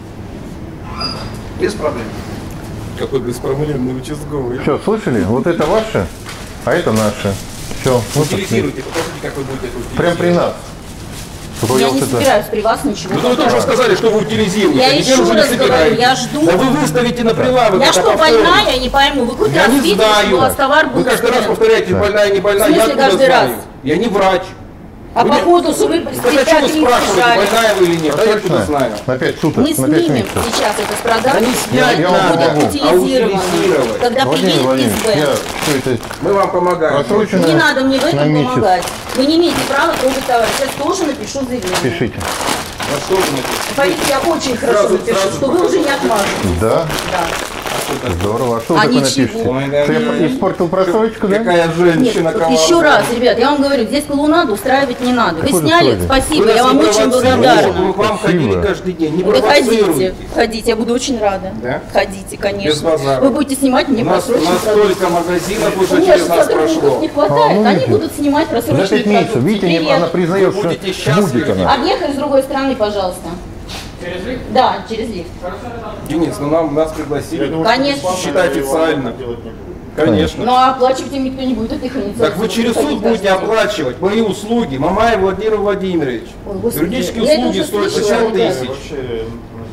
F: без проблем.
B: Какой беспроблемный участковый.
A: Все, слышали? Вот это ваше, а это наше. Все.
B: Утилизируйте, покажите, как вы будете это утилизировать.
A: Прям при нас.
H: Я не собираюсь при вас ничего.
B: Ну, вы тоже сказали, что вы утилизируете.
H: Я еще раз говорю, я жду.
B: Да вы выставите на прилавок.
H: Я что, больная, я не пойму. Вы хоть раз видите, что у вас товар был?
B: Вы каждый раз повторяете, больная, не больная.
H: В смысле каждый раз?
B: Я не врач.
H: А по ходу, что вы
B: спектакль не спрашиваете, больная вы или нет?
A: А я откуда знаю? На пять суток,
H: мы
A: на
H: снимем
A: пять месяцев.
H: сейчас это с продажи.
B: Да не снять
A: я
B: надо,
A: будет
B: а утилизировать.
H: Когда приедет ИСБ.
B: Мы вам помогаем.
H: Не надо мне в этом
A: месяц.
H: помогать. Вы не имеете права трогать товар. Сейчас тоже напишу заявление.
A: Пишите.
B: А что вы напишите?
H: Поверьте, я очень хорошо
B: Сразу,
H: напишу,
B: сразу
H: что вы уже не отмажетесь.
A: Да?
H: Да.
A: Здорово. А что вы
H: А
A: такое
H: ничего.
A: напишете? Что я испортил просрочку, да?
B: Какая женщина,
H: Нет, еще раз, ребят, я вам говорю, здесь клоунаду устраивать не надо. Вы сняли, спасибо, я вам очень благодарна.
B: Мы к вам ходили каждый день, не
H: Вы ходите,
B: провоцируйте.
H: ходите, я буду очень рада.
B: Да?
H: Ходите, конечно.
B: Без базара.
H: Вы будете снимать мне
B: У нас, у
H: просроченную
B: нас
H: продукцию.
B: столько магазинов уже
H: Мне
B: через
H: же
B: нас
H: сотрудников
B: прошло.
H: не хватает,
A: А, ну,
H: они
A: видите.
H: будут снимать
A: За
H: просроченную
A: пять месяцев,
H: продукцию.
A: видите, не,
H: Привет.
A: она признает,
B: Вы
A: что
B: будете счастливы.
A: будет она.
H: Объехать с другой стороны, пожалуйста.
E: Через лифт?
H: Да, через лифт.
B: Денис, ну нам нас пригласили.
H: Конечно.
B: Считай официально. Конечно.
H: Но оплачивать им никто не будет, этих инициатив.
B: Так вы через суд будете оплачивать мои услуги. Мамаев Владимир Владимирович.
H: Ой, Господи,
B: Юридические
H: я это
B: услуги
H: уже
B: стоят
H: слышала,
B: шестьдесят
H: ребята.
B: тысяч.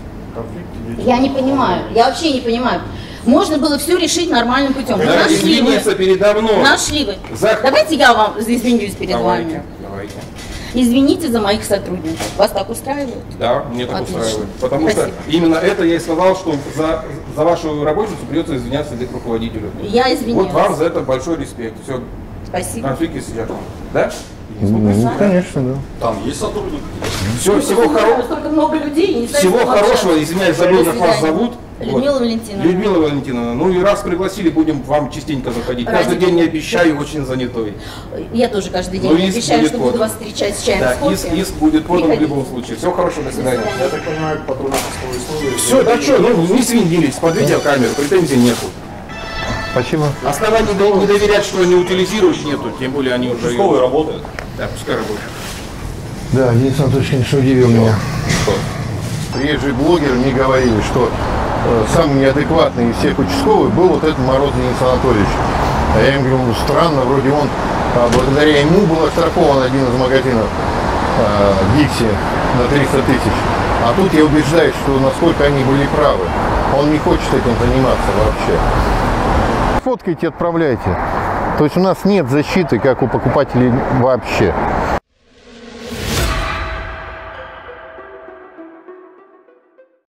H: Я не понимаю, я вообще не понимаю. Можно было все решить нормальным путем. Вы
B: Да,
H: нашли вы.
B: извиниться передо мной.
H: Нашли вы.
B: За-
H: Давайте я вам извинюсь перед
B: Давайте,
H: вами.
B: давайте.
H: Извините за моих сотрудников. Вас так устраивает?
B: Да, мне так
H: Отлично.
B: устраивает. Потому
H: Спасибо.
B: что именно это я и сказал, что за, за вашу работницу придется извиняться для руководителю.
H: Я извиняюсь.
B: Вот вам за это большой респект. Все,
H: Спасибо.
B: конфликты сейчас. Да?
A: Ну, конечно, да.
J: Там есть сотрудники?
B: Все, всего
H: Знаю,
B: хорошего.
H: Столько много людей, не знаю,
B: Всего
H: с кем
B: хорошего,
H: общаться.
B: извиняюсь, забыл,
H: До
B: как вас
H: свидания.
B: зовут.
H: Людмила
B: Вот.
H: Валентиновна.
B: Людмила Валентиновна, ну и раз пригласили, будем вам частенько заходить.
H: Ради
B: Каждый день
H: бога.
B: не обещаю, очень занятой.
H: Я тоже каждый день
B: Ну,
H: не
B: иск
H: обещаю,
B: будет
H: что буду
B: подан.
H: вас встречать с чаем,
B: Да,
H: с кофе.
B: иск, иск будет подан в
H: Приходите.
B: любом случае. Всего хорошего, до свидания.
I: Я так понимаю, патронатовского условия.
B: Все, да что, ну не свинились, под видеокамеру, претензий нету.
A: Спасибо.
B: Оснований не доверять, что они утилизируют, нету, тем более они уже...
J: Участковые работают.
B: Да, пускай работают.
A: Да, Денис Анатольевич, конечно, удивил меня. Приезжие блогеры мне говорили, что э, самый неадекватный из всех участковых был вот этот Морозный Денис Анатольевич. А я им говорю, ну странно, вроде он, а, благодаря ему был оштрафован один из магазинов э, Дикси на триста тысяч. А тут я убеждаюсь, что насколько они были правы. Он не хочет этим заниматься вообще. Фоткайте, отправляйте. То есть у нас нет защиты, как у покупателей вообще.